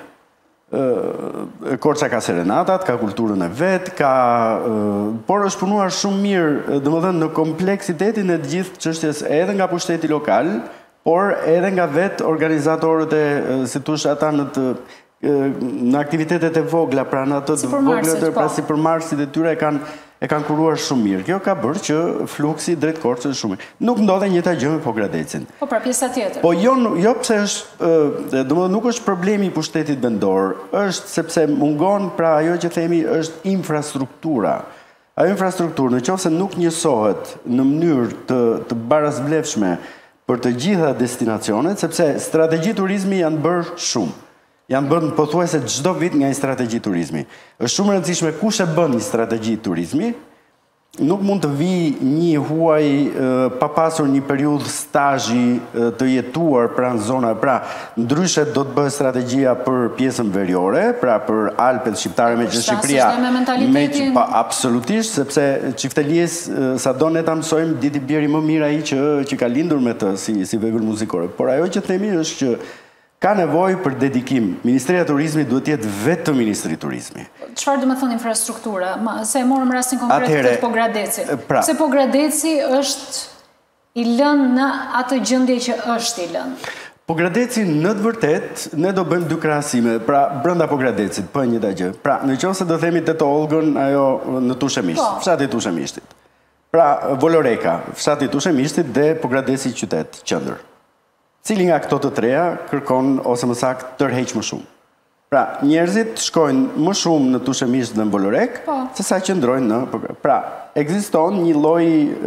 Speaker 5: Korça ka serenatat, ka kulturën e vet, ka por është punuar shumë mirë, domethënë në kompleksitetin e të gjithë çështjes edhe nga pushteti lokal, por edhe nga vet organizatorët e si thosh ata në të në aktivitetet e vogla, pra në ato të vogla, pra sipërmarrësit e tyre e kanë e kanë kuruar shumë mirë. Kjo ka bërë që fluksi drejt Korçës është shumë. Nuk ndodhe njëta gjë me Pogradecin.
Speaker 1: Po pra pjesa tjetër.
Speaker 5: Po jo, jo pse është, domethënë nuk është problemi i pushtetit vendor, është sepse mungon pra ajo që themi është infrastruktura. Ajo infrastrukturë, në qoftë se nuk njësohet në mënyrë të, të barazblefshme për të gjitha destinacionet, sepse strategji turizmi janë bërë shumë. Janë bërë pothuajse çdo vit nga një strategji turizmi. Është shumë e rëndësishme kush e bën një strategji turizmi. Nuk mund të vi një huaj pa pasur një periudhë stazhi të jetuar pranë zona, pra ndryshe do të bëhet strategjia për pjesën veriore, pra për Alpet shqiptare me që Shqipëria me që pa absolutisht, sepse çiftelies sado ne ta mësojmë ditë bjeri më mirë ai që që ka lindur me të si si vegël muzikore. Por ajo që themi është që ka nevojë për dedikim. Ministria e Turizmit duhet të jetë vetëm Ministri i Turizmi.
Speaker 1: Çfarë do të thonë infrastruktura? Se e morëm rastin konkret të Pogradecit.
Speaker 5: Pra,
Speaker 1: se Pogradeci është i lënë në atë gjendje që është i lënë.
Speaker 5: Pogradeci në të vërtet, ne do bëjmë dy krahasime, pra brenda Pogradecit, po njëta gjë. Pra, nëse do themi Teto Olgën, ajo në Tushë Misht, fshati i Tushë Mishtit. Pra, Voloreka, fshati Tushemishtit dhe Pogradeci qytet, qendër. Cili nga këto të treja kërkon ose më saktë tërheq më shumë. Pra, njerëzit shkojnë më shumë në Tushemisht dhe në Volorek, se sa qëndrojnë në... Pra, ekziston një lloj,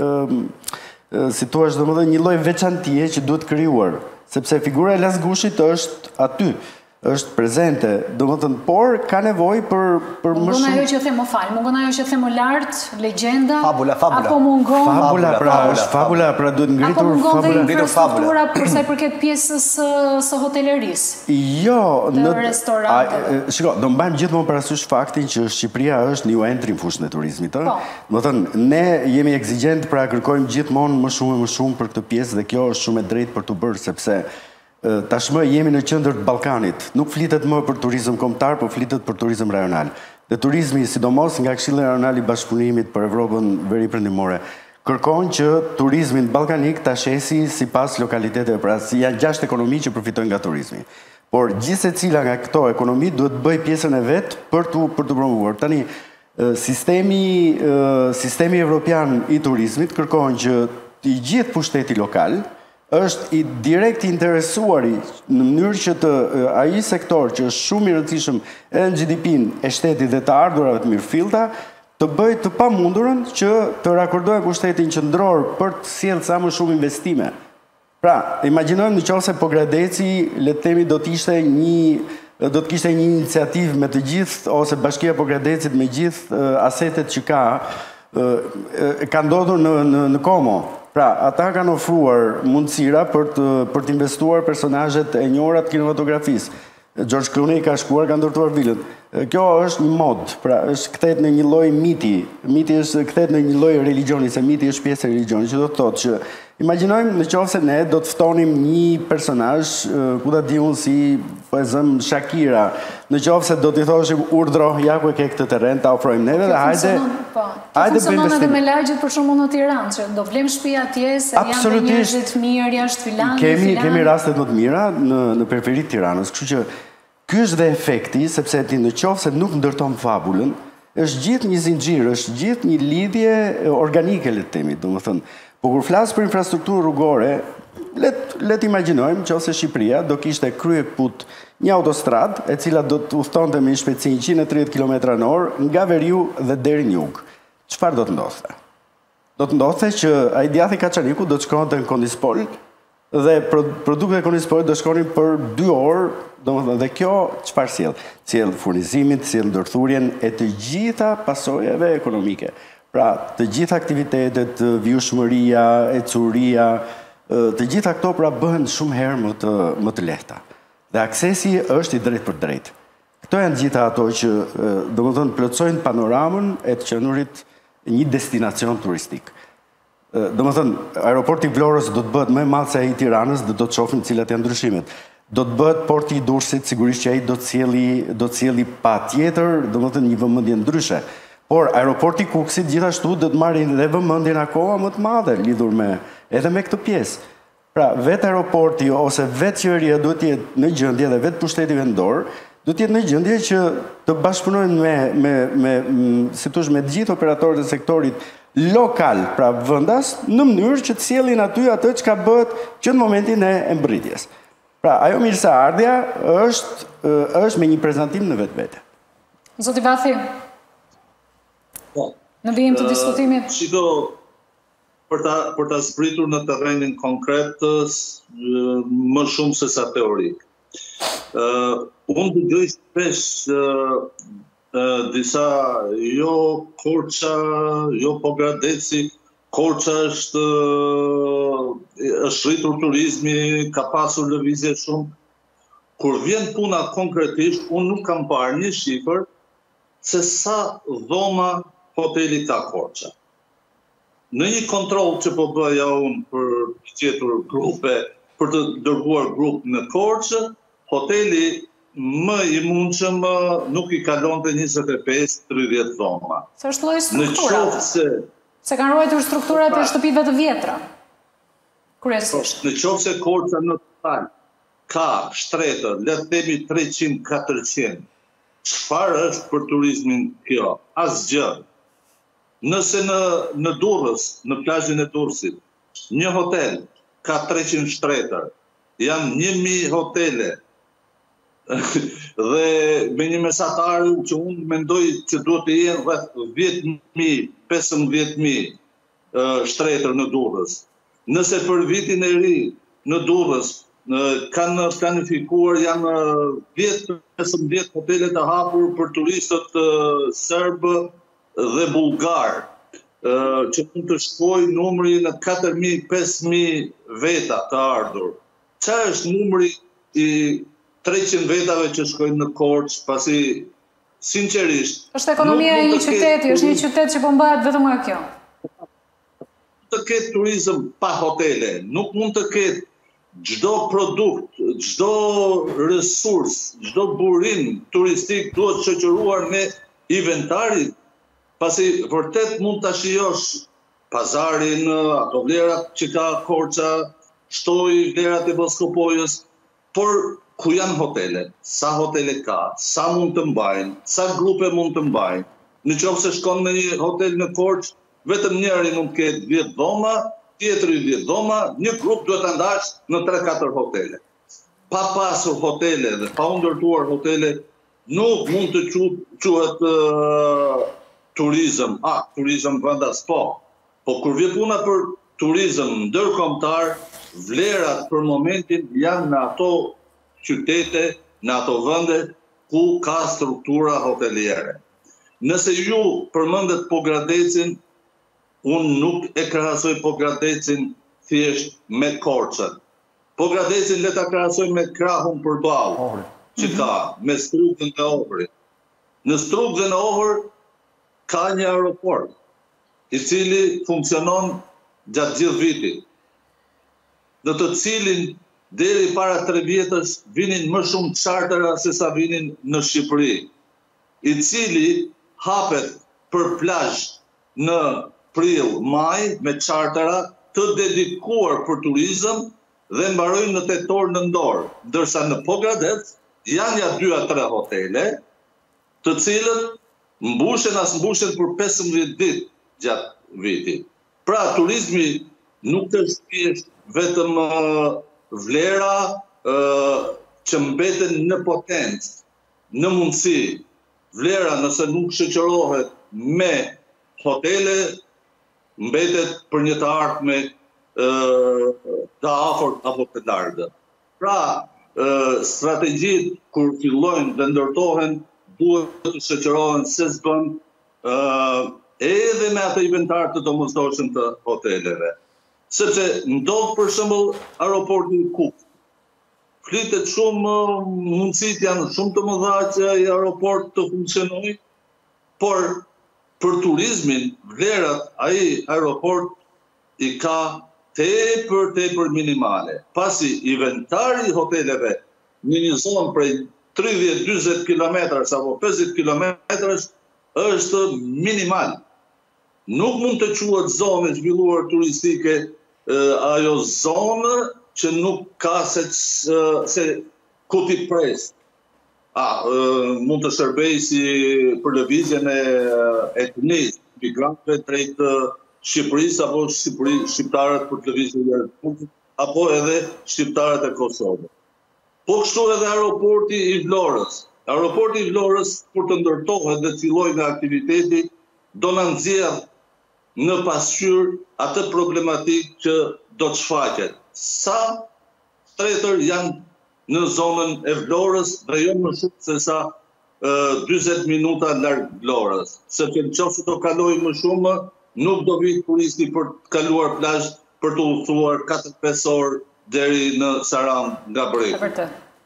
Speaker 5: si thua, domethënë një lloj veçantie që duhet krijuar, sepse figura e Lazgushit është aty, është prezente, domethënë, por ka nevojë për për më shumë.
Speaker 1: Mungon ajo që them më fal, mungon ajo që them më lart, legjenda,
Speaker 4: fabula, fabula.
Speaker 1: Apo mungon
Speaker 5: fabula, pra, është fabula, pra duhet ngritur
Speaker 1: fabula. Apo mungon
Speaker 4: fabula.
Speaker 1: infrastruktura për sa i përket pjesës së hotelerisë.
Speaker 5: Jo,
Speaker 1: në restorante.
Speaker 5: Shiko, do mbajmë gjithmonë parasysh faktin që Shqipëria është new entry në fushën e turizmit, ëh. Domethënë, ne jemi exigjent, pra kërkojmë gjithmonë më shumë e më shumë për këtë pjesë dhe kjo është shumë e drejtë për të bërë, sepse tashmë jemi në qendër të Ballkanit. Nuk flitet më për turizëm kombëtar, por flitet për turizëm rajonal. Dhe turizmi, sidomos nga Këshilli Rajonal i Bashkëpunimit për Evropën Veri Perëndimore, kërkon që turizmin ballkanik ta shesi sipas lokaliteteve, pra si janë gjashtë ekonomi që përfitojnë nga turizmi. Por gjithsecila nga këto ekonomi duhet të bëjë pjesën e vet për të për të promovuar. Tani sistemi sistemi evropian i turizmit kërkon që i gjithë pushteti lokal është i direkt interesuari në mënyrë që të ai sektor që është shumë i rëndësishëm edhe në G D P-n e shtetit dhe të ardhurave të mirëfillta, të bëjë të pamundurën që të rakordojë pushtetin qendror për të sjellë sa më shumë investime. Pra, imagjinojmë nëse Pogradeci, le të themi, do të ishte një do të kishte një iniciativë me të gjithë ose Bashkia e Pogradecit me gjithë asetet që ka, ka ndodhur në në, në Como. Pra, ata kanë ofruar mundësira për të për të investuar personazhet e njohura të kinematografisë. George Clooney ka shkuar, ka ndërtuar vilën. Kjo është një mod, pra është kthehet në një lloj miti. Miti është kthehet në një lloj religioni, se miti është pjesë e religionit, që do të thotë që imagjinojmë nëse ne do të ftonim një personazh, ku ta di unë, si po e zëm Shakira, nëse do t'i thoshim urdhro, ja ku e ke këtë terren, ta ofrojmë neve dhe hajde.
Speaker 1: Hajde bëjmë investim. Edhe me lagjet për shembull në Tiranë, që do vlem shtëpi atje se janë njerëz të mirë jashtë filanit.
Speaker 5: Kemi kemi raste më të mira në në periferitë të Tiranës, kështu që ky është dhe efekti, sepse ti nëse nuk ndërton fabulën, është gjithë një zinxhir, është gjithë një lidhje organike, le të themi, domethënë. Po kur flas për infrastrukturë rrugore, le le të imagjinojmë nëse Shqipëria do kishte kryeput një autostradë e cila do të udhtonte me një shpejtësi njëqind e tridhjetë kilometra në orë nga veriu dhe deri në jug. Çfarë do të ndodhte? Do të ndodhte që ai djathi Kaçaniku do të shkonte në Kondispol dhe produktet e Kondispolit do shkonin për dy orë, domethënë, dhe kjo çfarë sjell? Sjell furnizimin, sjell ndërthurjen e të gjitha pasojave ekonomike. Pra, të gjitha aktivitetet, vjushmëria, ecuria, të gjitha këto pra bëhen shumë herë më të më të lehta. Dhe aksesi është i drejtë për drejtë. Këto janë gjitha ato që domethënë plotësojnë panoramën e të qenurit një destinacion turistik. Domethënë, aeroporti i Vlorës do të bëhet më i madh se ai i Tiranës dhe do të shohim cilat janë ndryshimet. Do të bëhet porti i Durrësit, sigurisht që ai do të sjellë do të sjellë patjetër, domethënë një vëmendje ndryshe. Por aeroporti Kukësit gjithashtu do të marrë edhe vëmendjen akoma më të madhe lidhur me edhe me këtë pjesë. Pra, vetë aeroporti ose vetë qeveria duhet të jetë në gjendje dhe vetë pushteti vendor duhet të jetë në gjendje që të bashkëpunojnë me me me si thosh me të gjithë operatorët e sektorit lokal, pra vendas, në mënyrë që të sjellin aty atë çka bëhet që në momentin e mbërritjes. Pra, ajo mirëseardhja është është me një prezantim në vetvete.
Speaker 1: Zoti Vathi, në vijim të diskutimit.
Speaker 6: Shiko, për ta për ta zbritur në terrenin konkret më shumë se sa teorik. Uh, unë dëgjoj shpesh uh, uh, disa jo Korça, jo Pogradeci, Korça është uh, është rritur turizmi, ka pasur lëvizje shumë. Kur vjen puna konkretisht, unë nuk kam parë një shifër se sa dhoma hoteli ka Korça. Në një kontroll që po bëja unë për të gjetur grupe, për të dërguar grup në Korçë, hoteli më i mundshëm nuk i kalonte njëzet e pesë tridhjetë dhoma.
Speaker 1: Se është lloj struktura.
Speaker 6: Në qoftë se
Speaker 1: se kanë ruajtur strukturat e shtëpive të vjetra. Kryesisht.
Speaker 6: Në qoftë se Korça në total ka shtretër, le të themi treqind katërqind. Çfarë është për turizmin kjo? Asgjë. Nëse në, në Durrës, në plazhin e Durrësit, një hotel ka treqind shtetër, janë një mijë hotele, dhe me një mesatar që unë mendoj që duhet të jenë rreth dhjetë mijë, pesëmbëdhjetë mijë shtetër në Durrës. Nëse për vitin e ri në Durrës kanë planifikuar janë dhjetë pesëmbëdhjetë hotele të hapur për turistët serbë dhe bullgar, që mund të shkojë numri në katër mijë pesë mijë veta të ardhur. Çfarë është numri i treqind vetave që shkojnë në Korçë, pasi sinqerisht
Speaker 1: është ekonomia e një qyteti, është një qytet që po mbahet vetëm nga kjo.
Speaker 6: Të ketë turizëm pa hotele, nuk mund të ketë çdo produkt, çdo resurs, çdo burim turistik duhet shoqëruar me inventarin, pasi vërtet mund ta shijosh pazarin, ato vlerat që ka Korça, shtoi vlerat e Boskopojës, por ku janë hotele, sa hotele ka, sa mund të mbajnë, sa grupe mund të mbajnë. Në qoftë se shkon në një hotel në Korçë, vetëm njëri mund të ketë dhjetë dhoma, tjetri dhjetë dhoma, një grup duhet të ndash në tre katër hotele. Pa pasur hotele dhe pa u ndërtuar hotele, nuk mund të quhet uh, turizëm. Ah, turizëm vendas po. Po kur vjen puna për turizëm ndërkombëtar, vlerat për momentin janë në ato qytete, në ato vende ku ka struktura hoteliere. Nëse ju përmendet Pogradecin, unë nuk e krahasoj Pogradecin thjesht me Korçën. Pogradecin le ta krahasoj me krahun përballë që ka, me Strugën e Ohrit. Në Strugën e Ohër ka një aeroport, i cili funksionon gjatë gjithë vitit, në të cilin deri para tre vjetësh vinin më shumë chartera se sa vinin në Shqipëri, i cili hapet për plazh në prill, maj me chartera të dedikuar për turizëm dhe mbarojnë në tetor nëntor, ndërsa në Pogradec janë ja dy a tre hotele, të cilët mbushen as mbushen për pesëmbëdhjetë ditë gjatë vitit. Pra turizmi nuk është thjesht vetëm uh, vlera uh, që mbeten në potencë, në mundësi. Vlera nëse nuk shoqërohet me hotele, mbetet për një të ardhme uh, të afërt apo të largët. Pra, uh, strategjit kur fillojnë dhe ndërtohen, duhet të shoqërohen se s'bën uh, edhe me atë inventar të domosdoshëm të hoteleve. Sepse ndodh për shembull aeroporti i Kukës. Flitet shumë, mundësit janë shumë të mëdha që ai aeroport të funksionojë, por për turizmin, vlerat ai aeroport i ka tepër tepër minimale. Pasi inventari i hoteleve në një zonë prej tridhjetë njëzet kilometrash apo pesëdhjetë kilometrash është minimal. Nuk mund të quhet zonë zhvilluar turistike ajo zonë që nuk ka se, se ku t'i pres. A, mund të shërbej si për lëvizjen e etnisë, migrantëve drejt Shqipërisë apo Shqipëri, shqiptarët për të lëvizjen e apo edhe shqiptarët e Kosovës. Po kështu edhe aeroporti i Vlorës. Aeroporti i Vlorës, kur të ndërtohet dhe fillojë nga aktiviteti, do na nxjerrë në pasqyrë atë problematik që do të shfaqet. Sa shtetër janë në zonën e Vlorës dhe jo më shumë se sa uh, dyzet minuta larg Vlorës. Sepse nëse do kalojë më shumë, nuk do vi turisti për të kaluar plazh për të udhëtuar katër pesë orë deri në Saran nga Breku.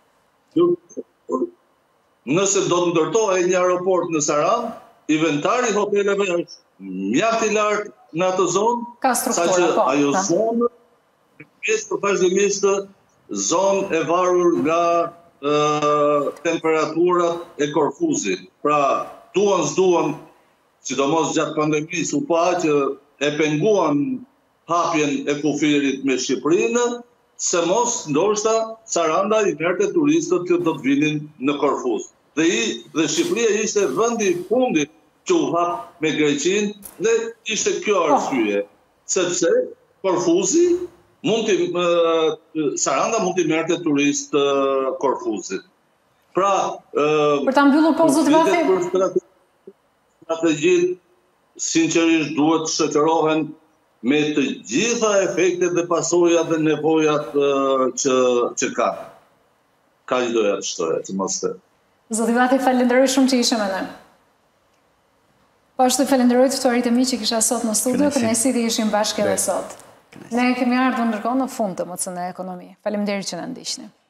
Speaker 6: Nëse do të ndërtohej një aeroport në Saran, inventari i hoteleve është mjaft i lartë në atë zonë, saqë ajo zonë është vazhdimisht zonë e varur nga uh, temperaturat e Korfuzit. Pra, duan s'duan, sidomos gjatë pandemisë, u pa që e penguan hapjen e kufirit me Shqipërinë, se mos ndoshta Saranda i verte turistët që do të vinin në Korfuz. Dhe, i, dhe Shqipëria ishte vendi i fundit që u hap me Greqinë, dhe ishte kjo arsye, sepse Korfuzi mund të Saranda mund të merrte turist Korfuzit. Pra,
Speaker 1: për ta mbyllur po zoti Vafi,
Speaker 6: strategjitë sinqerisht duhet të shoqërohen me të gjitha efektet dhe pasojat dhe nevojat që që ka. Ka që doja të shtoja, që mos të.
Speaker 1: Zoti Vafi, falenderoj shumë që ishe me ne. Po ashtu falenderoj të ftuarit e mi që kisha sot në studio, kënaqësi të ishim bashkë edhe sot. Ne kemi ardhur ndërkohë në fund të M C N ekonomi. Faleminderit që na ndiqni.